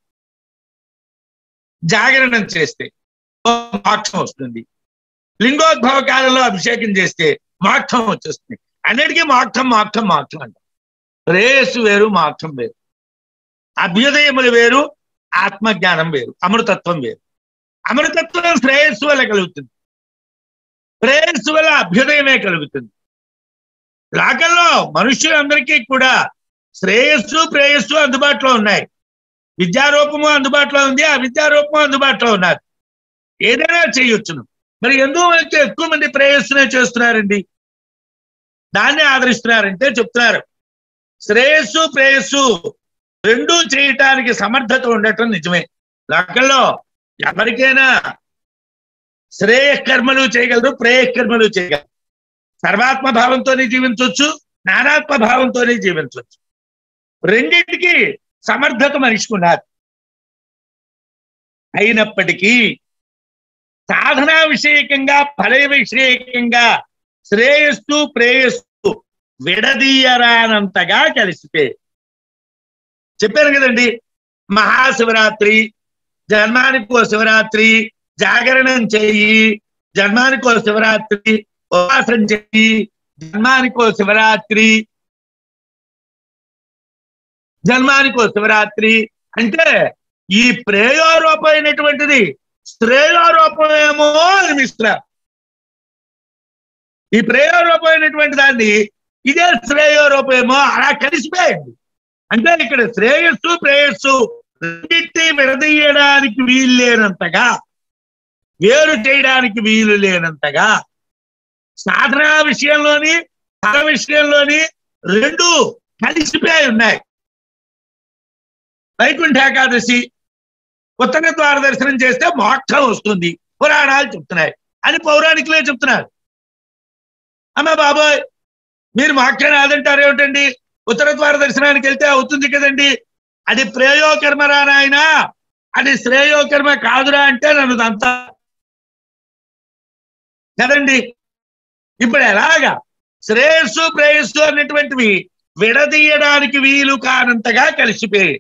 జాగరణం చేస్తే మోక్షం వస్తుంది, లింగోద్భవ కాలంలో అభిషేకం చేస్తే మోక్షం వచ్చేస్తుంది. అన్నిటికీ మోక్షం మోక్షం మోక్షం అంట. ప్రేయస్సు వేరు, మోక్షం వేరు. అభ్యుదయములు వేరు, ఆత్మజ్ఞానం వేరు, అమృతత్వం వేరు. అమృతత్వం శ్రేయస్సు వల్ల కలుగుతుంది, ప్రేయస్సు వల్ల అభ్యుదయమే కలుగుతుంది. లోకంలో మనుష్యులందరికీ కూడా శ్రేయస్సు ప్రేయస్సు అందుబాటులో ఉన్నాయి. విద్యారూపము అందుబాటులో ఉంది, ఆ విద్యారూపము అందుబాటులో ఉన్నారు. ఏదైనా చేయొచ్చును. మరి ఎందుకు ఎక్కువ మంది ప్రేయస్సునే చేస్తున్నారండి, దాన్ని ఆదరిస్తున్నారంటే చెప్తున్నారు శ్రేయస్సు ప్రేయస్సు రెండూ చేయటానికి సమర్థత ఉండటం నిజమే. లోకంలో ఎవరికైనా శ్రేయకర్మలు చేయగలరు, ప్రేయకర్మలు చేయగలరు. సర్వాత్మ భావంతోనే జీవించవచ్చు, నానాత్మ భావంతోనే జీవించవచ్చు. రెండింటికి సమర్థత మనిషికున్నారు. అయినప్పటికీ సాధనా విషయకంగా ఫల విషయకంగా శ్రేయస్సు ప్రేయస్సు విడదీయరానంతగా కలిసితే చెప్పాను కదండి. మహాశివరాత్రి, జన్మానికో శివరాత్రి, జాగరణం చెయ్యి, జన్మానికో శివరాత్రి, ఉపవాసం చెయ్యి, జన్మానికో శివరాత్రి, జన్మానికో శివరాత్రి అంటే ఈ ప్రేయోరూపమైనటువంటిది శ్రేయోరూపమేమో అనిపిస్తున్నారు. ఈ ప్రేయోరూపమైనటువంటి దాన్ని ఇదే శ్రేయోరూపమేమో అలా కలిసిపోయింది. అంటే ఇక్కడ శ్రేయస్సు ప్రేయస్సు రెండింటినీ విడదీయడానికి వీలు లేనంతగా, వేరు చేయడానికి వీలు లేనంతగా సాధనా విషయంలోని ఫల విషయంలోని రెండు కలిసిపోయి ఉన్నాయి. వైకుంఠ ఏకాదశి ఉత్తర ద్వార దర్శనం చేస్తే మోక్షం వస్తుంది పురాణాలు చెప్తున్నాయి అని పౌరాణికులే చెప్తున్నారు. అమ్మ బాబోయ్, మీరు మోక్షం రాదంటారు ఏమిటండి? ఉత్తర ద్వార దర్శనానికి వెళ్తే అవుతుంది కదండి. అది ప్రేయోకర్మరా నాయన, అది శ్రేయోకర్మ కాదురా అంటే నన్ను అంతా కదండి. ఇప్పుడు ఎలాగా శ్రేయస్సు ప్రేయస్సు అనేటువంటివి విడదీయడానికి వీలు కానంతగా కలిసిపోయి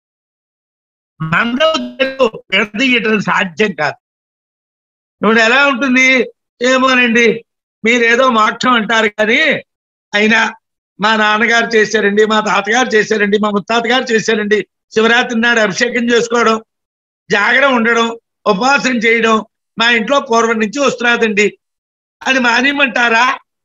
మందబుద్ధులు విడదీయటం సాధ్యం కాదు. ఇప్పుడు ఎలా ఉంటుంది ఏమోనండి, మీరేదో మోక్షం అంటారు కానీ అయినా మా నాన్నగారు చేశారండి, మా తాతగారు చేశారండి, మా ముత్తాతగారు చేశారండి. శివరాత్రి నాడు అభిషేకం చేసుకోవడం, జాగరం ఉండడం, ఉపవాసం చేయడం మా ఇంట్లో పూర్వం నుంచి వస్తున్నదండి. అది మానేయమంటారా?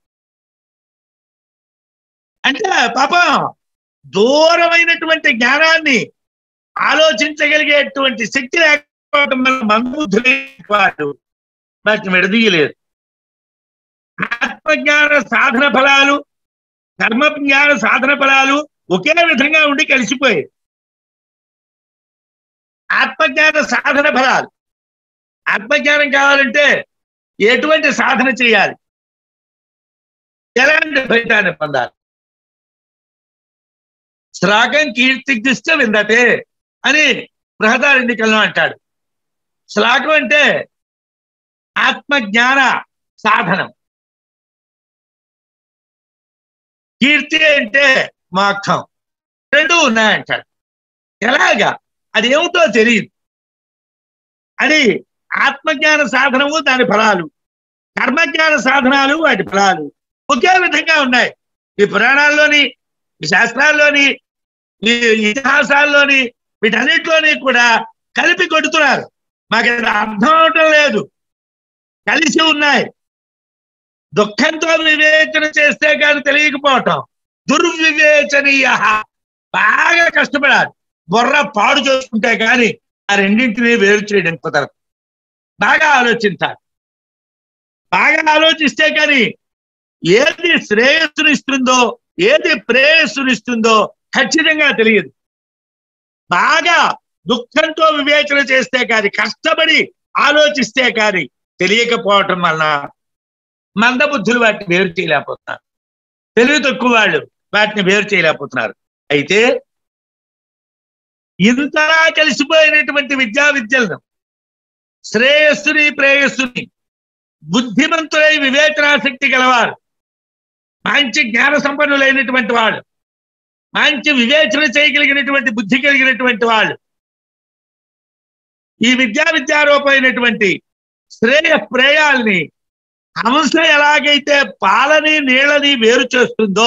అంటే పాపం దూరమైనటువంటి జ్ఞానాన్ని ఆలోచించగలిగేటువంటి శక్తి లేకపోవడం వల్ల మందబుద్ధులే వాడు వాటిని విడదీయలేదు. ఆత్మజ్ఞాన సాధన ఫలాలు, కర్మజ్ఞాన సాధన ఫలాలు ఒకే విధంగా ఉండి కలిసిపోయాయి. ఆత్మజ్ఞాన సాధన ఫలాలు, ఆత్మజ్ఞానం కావాలంటే ఎటువంటి సాధన చేయాలి, ఎలాంటి ఫలితాన్ని పొందాలి? శ్లాఘం కీర్తిస్తే విందటే అని బృహదారణ్యకంలో అంటాడు. శ్లాఘం అంటే ఆత్మజ్ఞాన సాధనం, కీర్తి అంటే మోక్షం, రెండు ఉన్నాయంటాడు. ఎలాగా అది ఏమిటో తెలియదు. అది ఆత్మజ్ఞాన సాధనము దాని ఫలాలు, కర్మజ్ఞాన సాధనాలు వాటి ఫలాలు ఒకే విధంగా ఉన్నాయి. ఈ పురాణాల్లోని, ఈ శాస్త్రాల్లోని, ఈ ఇతిహాసాల్లోని, వీటన్నిటిలోని కూడా కలిపి కొడుతున్నారు. మాకు అది అర్థం అవటం లేదు. కలిసి ఉన్నాయి. దుఃఖంతో వివేచన చేస్తే కానీ తెలియకపోవటం, దుర్వివేచనీయ, బాగా కష్టపడాలి. బుర్ర పాడు చేసుకుంటే కానీ ఆ రెండింటినీ వేరు చేయడం కుదరదు. బాగా ఆలోచించాలి. బాగా ఆలోచిస్తే కానీ ఏది శ్రేయస్సునిస్తుందో ఏది ప్రేయస్సునిస్తుందో ఖచ్చితంగా తెలియదు. బాగా దుఃఖంతో వివేచన చేస్తే కానీ, కష్టపడి ఆలోచిస్తే కానీ తెలియకపోవటం వలన మందబుద్ధులు వాటిని వేరు చేయలేకపోతున్నారు. తెలివి తక్కువ వాళ్ళు వాటిని వేరు చేయలేకపోతున్నారు. అయితే ఇంతలా కలిసిపోయినటువంటి విద్యా విద్యలను, శ్రేయస్సుని ప్రేయస్సుని బుద్ధిమంతులై వివేచనాశక్తి గలవారు, మంచి జ్ఞాన సంపన్నులైనటువంటి వాళ్ళు, మంచి వివేచన చేయగలిగినటువంటి బుద్ధి కలిగినటువంటి వాళ్ళు ఈ విద్యా విద్యారూపమైనటువంటి శ్రేయ ప్రేయాల్ని హంస ఎలాగైతే పాలని నీళ్ళని వేరు చేస్తుందో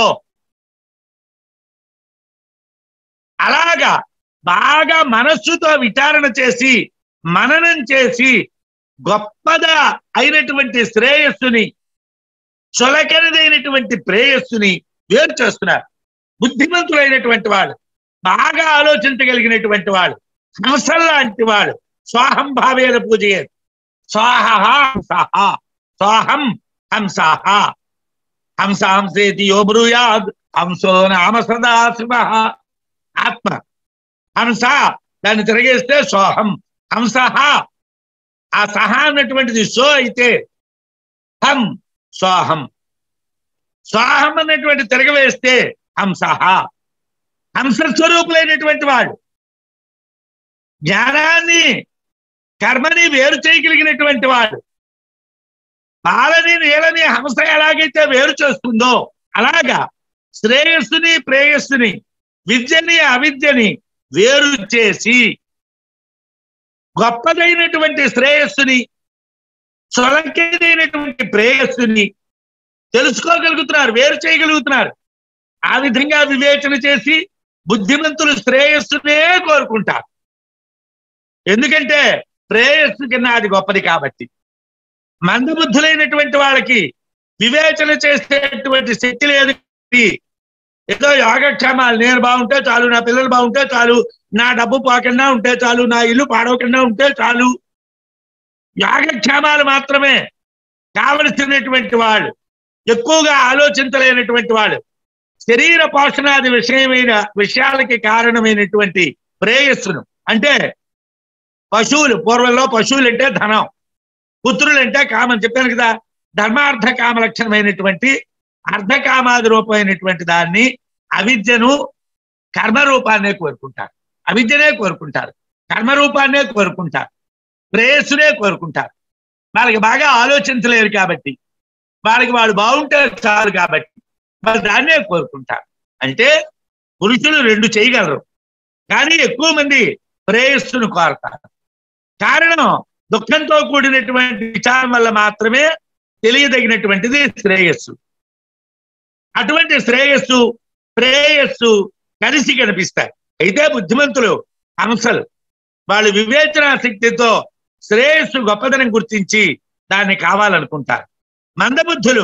అలాగా బాగా మనస్సుతో విచారణ చేసి మననం చేసి గొప్పదా అయినటువంటి శ్రేయస్సుని, చులకనదైనటువంటి ప్రేయస్సుని వేరు చేస్తున్నారు. బుద్ధిమంతులైనటువంటి వాళ్ళు, బాగా ఆలోచించగలిగినటువంటి వాళ్ళు, హంసల్లాంటి వాళ్ళు స్వాహం భావేన పూజయేది. స్వాహ హంసః, స్వాహం హంసః, హంస హంసేతి యో బ్రూయాద్ హంసో నామ సదా శివః. ఆత్మ హంస, దాన్ని తిరగేస్తే సోహం. హంసః, ఆ సహ అన్నటువంటిది సో అయితే హం సోహం. స్వాహం అన్నటువంటి తిరగవేస్తే హంసః. హంస స్వరూపులైనటువంటి వాడు జ్ఞానాన్ని కర్మని వేరు చేయగలిగినటువంటి వాడు, పాలని నీళ్ళని హంస ఎలాగైతే వేరు చేస్తుందో అలాగా శ్రేయస్సుని ప్రేయస్సుని, విద్యని అవిద్యని వేరు చేసి గొప్పదైనటువంటి శ్రేయస్సుని, సొలంకైనటువంటి ప్రేయస్సుని తెలుసుకోగలుగుతున్నారు, వేరు చేయగలుగుతున్నారు. ఆ విధంగా వివేచన చేసి బుద్ధిమంతులు శ్రేయస్సునే కోరుకుంటారు. ఎందుకంటే ప్రేయస్సు కింద అది గొప్పది కాబట్టి. మందబుద్ధులైనటువంటి వాళ్ళకి వివేచన చేసేటువంటి శక్తి లేదు. ఏదో యోగక్షేమాలు, నేను బాగుంటే చాలు, నా పిల్లలు బాగుంటే చాలు, నా డబ్బు పోకుండా ఉంటే చాలు, నా ఇల్లు పాడవకుండా ఉంటే చాలు, యోగక్షేమాలు మాత్రమే కావలసినటువంటి వాళ్ళు, ఎక్కువగా ఆలోచించలేనటువంటి వాళ్ళు, శరీర పోషణాది విషయమైన విషయాలకి కారణమైనటువంటి ప్రేయస్సును, అంటే పశువులు, పూర్వంలో పశువులు అంటే ధనం, పుత్రులు అంటే కామం చెప్పాను కదా, ధర్మార్థ కామ లక్షణమైనటువంటి అర్ధకామాది రూపమైనటువంటి దాన్ని, అవిద్యను కర్మరూపాన్నే కోరుకుంటారు, అవిద్యనే కోరుకుంటారు, కర్మరూపాన్నే కోరుకుంటారు, ప్రేయస్సునే కోరుకుంటారు. వాళ్ళకి బాగా ఆలోచించలేరు కాబట్టి, వాళ్ళకి వాళ్ళు బాగుంటే చాలు కాబట్టి వాళ్ళు దాన్నే కోరుకుంటారు. అంటే పురుషులు రెండు చేయగలరు, కానీ ఎక్కువ మంది ప్రేయస్సును కోరతారు. కారణం దుఃఖంతో కూడినటువంటి విచారం వల్ల మాత్రమే తెలియదగినటువంటిది శ్రేయస్సు. అటువంటి శ్రేయస్సు ప్రేయస్సు కలిసి కనిపిస్తాయి. అయితే బుద్ధిమంతులు హంసలు వాళ్ళు వివేచనా శక్తితో శ్రేయస్సు గొప్పదనం గుర్తించి దాన్ని కావాలనుకుంటారు. మందబుద్ధులు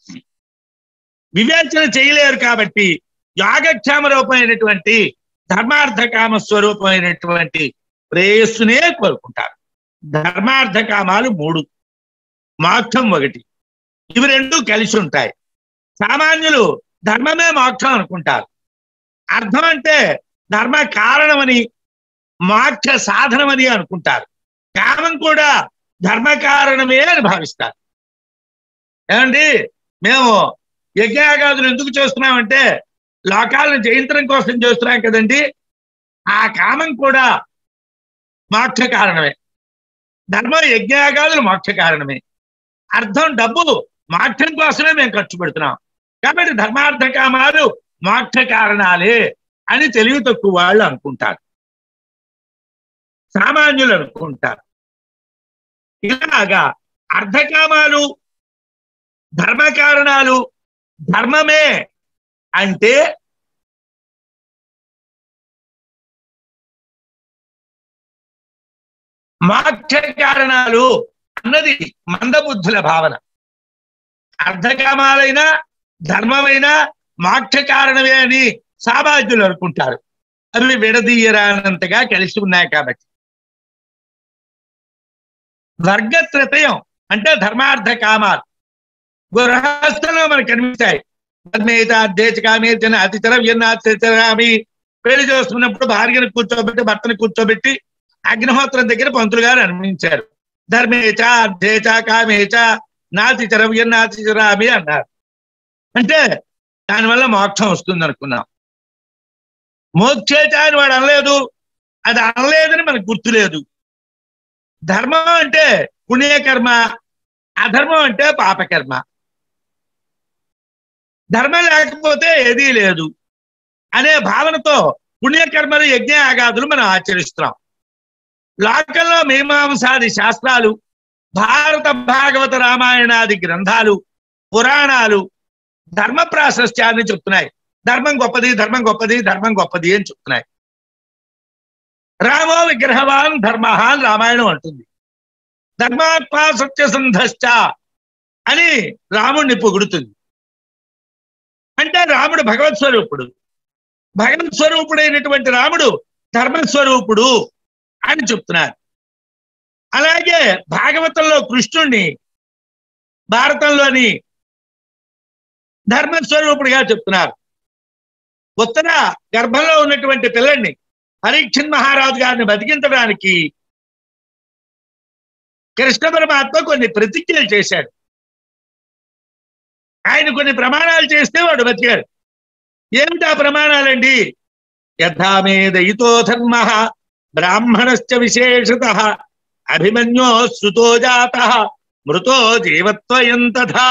వివేచన చేయలేరు కాబట్టి యాగక్షేమ రూపమైనటువంటి ధర్మార్థ కామ స్వరూపమైనటువంటి ప్రేయస్సునే కోరుకుంటారు. ధర్మార్థ కామాలు మూడు, మోక్షం ఒకటి, ఇవి రెండు కలిసి ఉంటాయి. సామాన్యులు ధర్మమే మోక్షం అనుకుంటారు. అర్థం అంటే ధర్మ కారణమని, మోక్ష సాధనమని అనుకుంటారు. కామం కూడా ధర్మ కారణమే అని భావిస్తారు. ఏమండి, మేము యజ్ఞయాగాదులు ఎందుకు చేస్తున్నామంటే లోకాలను జయించడం కోసం చేస్తున్నాం కదండి. ఆ కామం కూడా మోక్ష కారణమే. ధర్మం యజ్ఞయాగాదులు మోక్ష కారణమే. అర్థం డబ్బు మోక్షం కోసమే మేము ఖర్చు పెడుతున్నాం. కాబట్టి ధర్మార్థ కామాలు మోక్ష కారణాలే అని తెలివి తక్కువ వాళ్ళు అనుకుంటారు, సామాన్యులు అనుకుంటారు. ఇలాగా అర్ధకామాలు ధర్మ కారణాలు ధర్మమే అంటే మోక్ష కారణాలు అన్నది మందబుద్ధుల భావన. అర్ధకామాలైనా ధర్మమైనా మోక్ష కారణమే అని సామాన్యులు అనుకుంటారు. అవి విడదీయరానంతగా కలిసి ఉన్నాయి కాబట్టి. వర్గత్రతయం అంటే ధర్మార్థ కామాలు గృహస్థంలో మనకు కనిపిస్తాయి. అతిచర వ్యన్నామి పెళ్లి చేసుకున్నప్పుడు భార్యను కూర్చోబెట్టి భర్తను కూర్చోబెట్టి అగ్నిహోత్రం దగ్గర పంతులు గారు అన్వించారు. ధర్మేచ అర్థేచ కామేచ నాతిచర వ్యన్నాతిచరామి అన్నారు. అంటే దానివల్ల మోక్షం వస్తుంది అనుకున్నాం. మోక్షేచ అని వాడు అనలేదు, అది అనలేదని మనకు గుర్తులేదు. ధర్మం అంటే పుణ్యకర్మ, అధర్మం అంటే పాపకర్మ. ధర్మం లేకపోతే ఏదీ లేదు అనే భావనతో పుణ్యకర్మలు యజ్ఞ యాగాదులు మనం ఆచరిస్తున్నాం. లోకంలో మీమాంసాది శాస్త్రాలు, భారత భాగవత రామాయణాది గ్రంథాలు, పురాణాలు ధర్మ ప్రాశస్త్యాన్ని చెప్తున్నాయి. ధర్మం గొప్పది, ధర్మం గొప్పది, ధర్మం గొప్పది అని చెప్తున్నాయి. రామో విగ్రహవాన్ ధర్మ అని రామాయణం అంటుంది. ధర్మాత్మా సత్యసంధశ్చ అని రాముడిని పొగుడుతుంది. అంటే రాముడు భగవత్ స్వరూపుడు, భగవత్ స్వరూపుడైనటువంటి రాముడు ధర్మస్వరూపుడు అని చెప్తున్నారు. అలాగే భాగవతంలో కృష్ణుణ్ణి, భారతంలోని ధర్మస్వరూపుడిగా చెప్తున్నారు. ఉత్తర గర్భంలో ఉన్నటువంటి పిల్లల్ని పరీక్షణ్ మహారాజు గారిని బతికించడానికి కృష్ణ పరమాత్మ కొన్ని ప్రతిజ్ఞలు చేశాడు. ఆయన కొన్ని ప్రమాణాలు చేస్తే వాడు బతికాడు. ఏమిటా ప్రమాణాలండి? యథామే దయితో ధర్మ బ్రాహ్మణశ్చ విశేషతః అభిమన్యో సుతో జాతః మృతో జీవత్వయం తథా.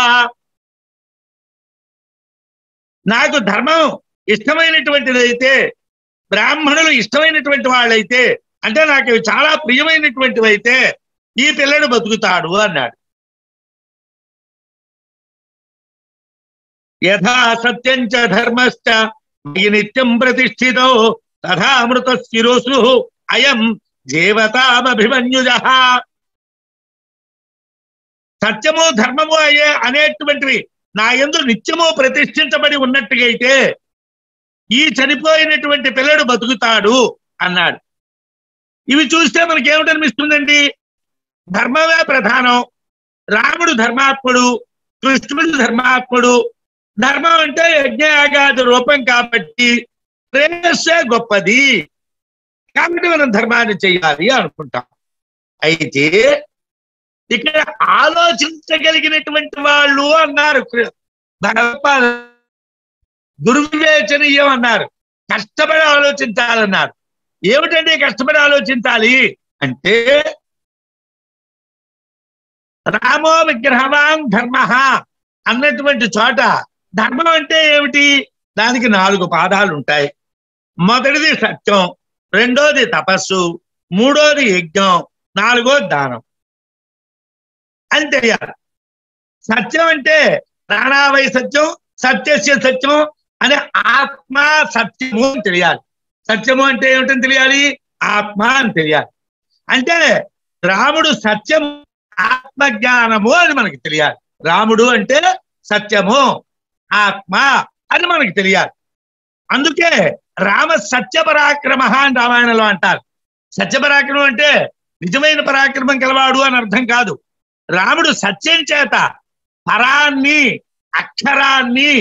నాకు ధర్మం ఇష్టమైనటువంటిదైతే, బ్రాహ్మణులు ఇష్టమైనటువంటి వాళ్ళైతే, అంటే నాకు ఇవి చాలా ప్రియమైనటువంటివి అయితే ఈ పిల్లడు బతుకుతాడు అన్నాడు. యథా సత్యం చ ధర్మశ్చ మయి నిత్యం ప్రతిష్ఠితో తథా మృతశిరోసు అయం జీవతామభిమన్యుజః. సత్యము ధర్మము అయ్యే అనేటువంటివి నా యందు నిత్యము ప్రతిష్ఠించబడి ఉన్నట్టుగైతే ఈ చనిపోయినటువంటి పిల్లడు బతుకుతాడు అన్నాడు. ఇవి చూస్తే మనకి ఏమిటనిపిస్తుందండి? ధర్మమే ప్రధానం, రాముడు ధర్మాత్ముడు, కృష్ణుడు ధర్మాత్ముడు, ధర్మం అంటే యజ్ఞయాగాది రూపం కాబట్టి శ్రేయస్సే గొప్పది, కాబట్టి మనం ధర్మాన్ని చెయ్యాలి అనుకుంటాం. అయితే ఇక్కడ ఆలోచించగలిగినటువంటి వాళ్ళు అన్నారు, భగవత్పాద దుర్వివేచనీయం అన్నారు, కష్టపడి ఆలోచించాలన్నారు. ఏమిటంటే కష్టపడి ఆలోచించాలి అంటే రామో విగ్రహవాన్ ధర్మ అన్నటువంటి చోట ధర్మం అంటే ఏమిటి? దానికి నాలుగు పాదాలు ఉంటాయి. మొదటిది సత్యం, రెండోది తపస్సు, మూడోది యజ్ఞం, నాలుగోది దానం అని తెలియాలి. సత్యం అంటే ప్రాణావై సత్యం, సత్యస్య సత్యం అనే ఆత్మ సత్యము అని తెలియాలి. సత్యము అంటే ఏమిటని తెలియాలి? ఆత్మ అని తెలియాలి. అంటే రాముడు సత్యము, ఆత్మజ్ఞానము అని మనకి తెలియాలి. రాముడు అంటే సత్యము, ఆత్మ అని మనకి తెలియాలి. అందుకే రామ సత్య పరాక్రమ అని రామాయణంలో అంటారు. సత్య పరాక్రమం అంటే నిజమైన పరాక్రమం కలవాడు అని అర్థం కాదు. రాముడు సత్యం చేత పరాన్ని, అక్షరాన్ని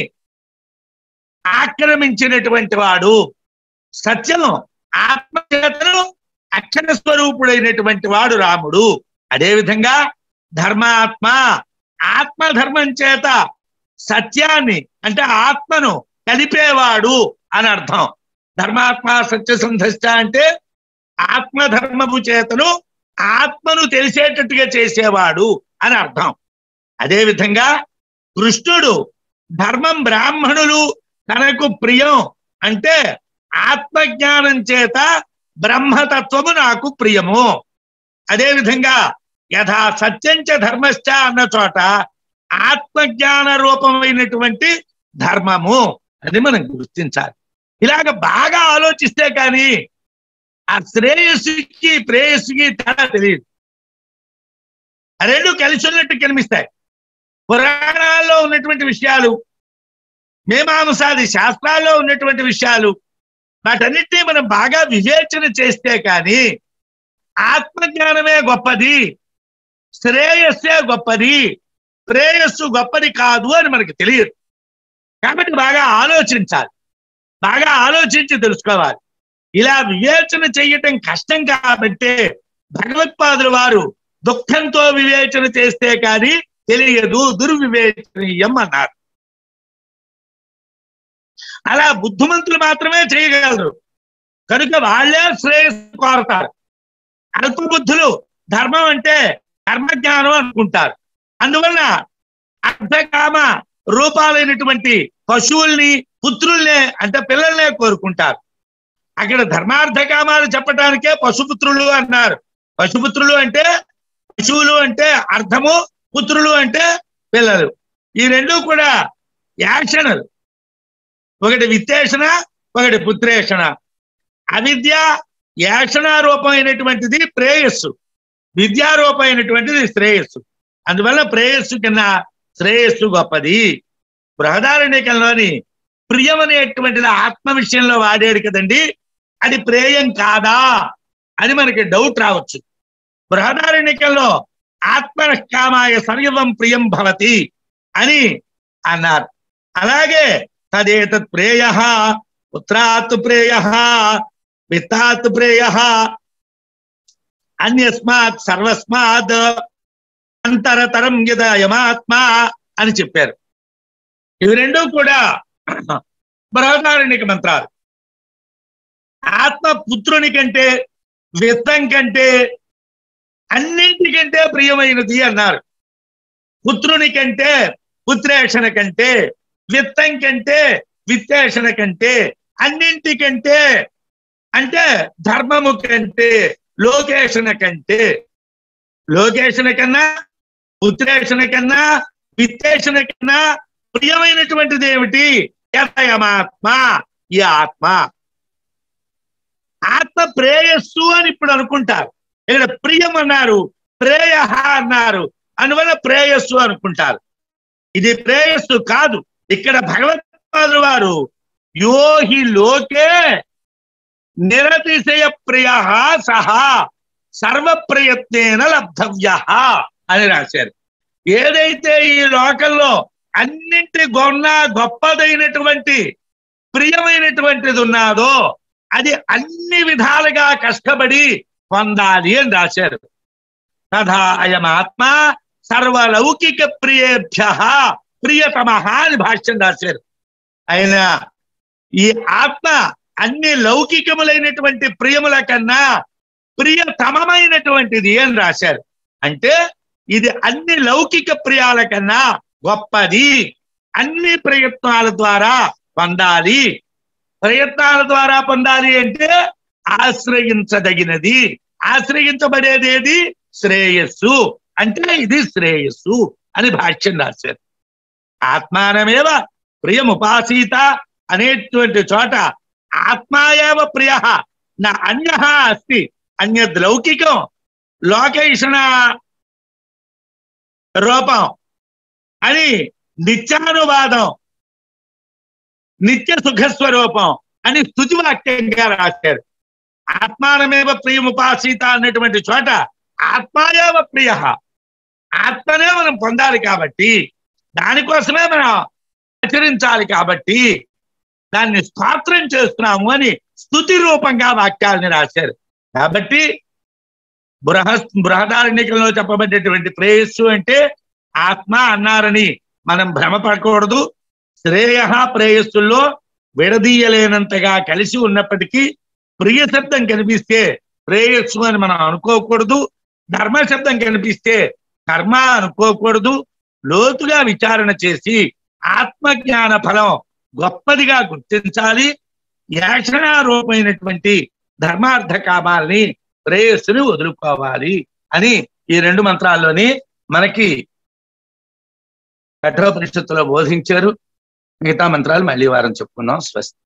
ఆక్రమించినటువంటి వాడు. సత్యము ఆత్మచేతను అక్షర స్వరూపుడైనటువంటి వాడు రాముడు. అదేవిధంగా ధర్మాత్మ, ఆత్మధర్మం చేత సత్యాన్ని అంటే ఆత్మను కలిపేవాడు అని అర్థం. ధర్మాత్మ సత్యసంధశ్చ అంటే ఆత్మధర్మపు చేతను ఆత్మను తెలిసేటట్టుగా చేసేవాడు అని అర్థం. అదేవిధంగా కృష్ణుడు ధర్మం, బ్రాహ్మణులు తనకు ప్రియం అంటే ఆత్మజ్ఞానం చేత బ్రహ్మతత్వము నాకు ప్రియము. అదేవిధంగా యథా సత్యంచ ధర్మశ్చ అన్న చోట ఆత్మజ్ఞాన రూపమైనటువంటి ధర్మము అది మనం గుర్తించాలి. ఇలాగ బాగా ఆలోచిస్తే కానీ ఆ శ్రేయస్సుకి ప్రేయస్సుకి తేడా తెలియదు. ఆ రెండు కలిసి ఉన్నట్టు కనిపిస్తాయి. పురాణాల్లో ఉన్నటువంటి విషయాలు, మీమాంసాది శాస్త్రాల్లో ఉన్నటువంటి విషయాలు, వాటన్నిటినీ మనం బాగా వివేచన చేస్తే కానీ ఆత్మజ్ఞానమే గొప్పది, శ్రేయస్సే గొప్పది, ప్రేయస్సు గొప్పది కాదు అని మనకు తెలియదు. కాబట్టి బాగా ఆలోచించాలి, బాగా ఆలోచించి తెలుసుకోవాలి. ఇలా వివేచన చెయ్యటం కష్టం కాబట్టే భగవత్పాదుల వారు దుఃఖంతో వివేచన చేస్తే కానీ తెలియదు, దుర్వివేచనీయం అన్నారు. అలా బుద్ధిమంతులు మాత్రమే చేయగలరు కనుక వాళ్ళే శ్రేయస్సు కోరతారు. అల్పబుద్ధులు ధర్మం అంటే కర్మజ్ఞానం అనుకుంటారు. అందువలన అర్థకామ రూపాలైనటువంటి పశువుల్ని, పుత్రుల్నే అంటే పిల్లల్నే కోరుకుంటారు. అక్కడ ధర్మార్థకామాలు చెప్పడానికే పశుపుత్రులు అన్నారు. పశుపుత్రులు అంటే పశువులు అంటే అర్థము, పుత్రులు అంటే పిల్లలు. ఈ రెండు కూడా యాక్షణలు, ఒకటి విత్తేషణ, ఒకటి పుత్రేషణ. అవిద్య యాక్షణారూపమైనటువంటిది ప్రేయస్సు, విద్యారూపమైనటువంటిది శ్రేయస్సు. అందువల్ల ప్రేయస్సు కన్నా శ్రేయస్సు గొప్పది. బృహదారణ్యకంలోని ప్రియం అనేటువంటిది ఆత్మ విషయంలో వాడాడు కదండి, అది ప్రేయం కాదా అని మనకి డౌట్ రావచ్చు. బృహదారణ్యకంలో ఆత్మకామాయ సర్వం ప్రియం భవతి అని అన్నారు. అలాగే తదేతత్ ప్రేయ, పుత్రాత్ ప్రేయ, విత్తాత్ ప్రేయ, అన్యస్మాత్ సర్వస్మాత్ అంతరతరం యమాత్మ అని చెప్పారు. ఇవి రెండు కూడా బృహదారణ్యక మంత్రాలు. ఆత్మ పుత్రుని కంటే, విత్తం కంటే, అన్నింటికంటే ప్రియమైనది అన్నారు. పుత్రుని కంటే, పుత్రేషణ కంటే, విత్తం కంటే, విత్తేషణ కంటే, అన్నింటికంటే అంటే ధర్మము కంటే, లోకేషణ కంటే, లోకేషణ కన్నా, పుత్రేషణ కన్నా, విత్తేషణ కన్నా ప్రియమైనటువంటిది ఏమిటి? యథయమాత్మ, ఈ ఆత్మ. ఆత్మ ప్రేయస్సు అని ఇప్పుడు అనుకుంటారు. ఇక్కడ ప్రియం అన్నారు, ప్రేయ అన్నారు, అందువల్ల ప్రేయస్సు అనుకుంటారు. ఇది ప్రేయస్సు కాదు. ఇక్కడ భగవత్పాదుల వారు యో హి లోకే నిరతిశయ ప్రియ సహా సర్వ ప్రయత్నేన లబ్ధవ్య అని రాశారు. ఏదైతే ఈ లోకంలో అన్నింటి గొన్న గొప్పదైనటువంటి ప్రియమైనటువంటిది ఉన్నాదో అది అన్ని విధాలుగా కష్టపడి పొందాలి అని రాశారు. తథా అయమాత్మ సర్వలౌకిక ప్రియేభ్య ప్రియతమ అని భాష్యం రాశారు. అయినా ఈ ఆత్మ అన్ని లౌకికములైనటువంటి ప్రియముల కన్నా ప్రియతమమైనటువంటిది అని రాశారు. అంటే ఇది అన్ని లౌకిక ప్రియాల కన్నా గొప్పది, అన్ని ప్రయత్నాల ద్వారా పొందాలి. ప్రయత్నాల ద్వారా పొందాలి అంటే ఆశ్రయించదగినది, ఆశ్రయించబడేది ఏది? శ్రేయస్సు. అంటే ఇది శ్రేయస్సు అని భాష్యం రాశారు. ఆత్మానమేవ ప్రియముపాసీత అనేటువంటి చోట ఆత్మాయేవ ప్రియ నా అన్య అస్తి అన్యద్ లౌకికం లోకేషణ రూపం అని నిత్యానువాదం నిత్య సుఖస్వరూపం అని స్తుతివాక్యంగా రాశారు. ఆత్మానమేవ ప్రియముపాసీత అన్నటువంటి చోట ఆత్మాయేవ ప్రియ, ఆత్మనే మనం పొందాలి కాబట్టి దానికోసమే మనం ఆచరించాలి కాబట్టి దాన్ని స్తోత్రం చేస్తున్నాము అని స్తుతి రూపంగా వాక్యాలని రాశారు. కాబట్టి బృహ బృహదారణ్యకంలో చెప్పబడ్డటువంటి ప్రేయస్సు అంటే ఆత్మ అన్నారని మనం భ్రమపడకూడదు. శ్రేయ ప్రేయస్సుల్లో విడదీయలేనంతగా కలిసి ఉన్నప్పటికీ ప్రియ శబ్దం కనిపిస్తే ప్రేయస్సు అని మనం అనుకోకూడదు, ధర్మ శబ్దం కనిపిస్తే కర్మ అనుకోకూడదు. లోతుగా విచారణ చేసి ఆత్మజ్ఞాన ఫలం గొప్పదిగా గుర్తించాలి. యాచనారూపమైనటువంటి ధర్మార్థ కామాల్ని ప్రేయస్సుని వదులుకోవాలి అని ఈ రెండు మంత్రాల్లోని మనకి కఠోపనిషత్తులో బోధించారు. మిగతా మంత్రాలు మళ్ళీ వారం చెప్పుకున్నాం. స్వస్తి.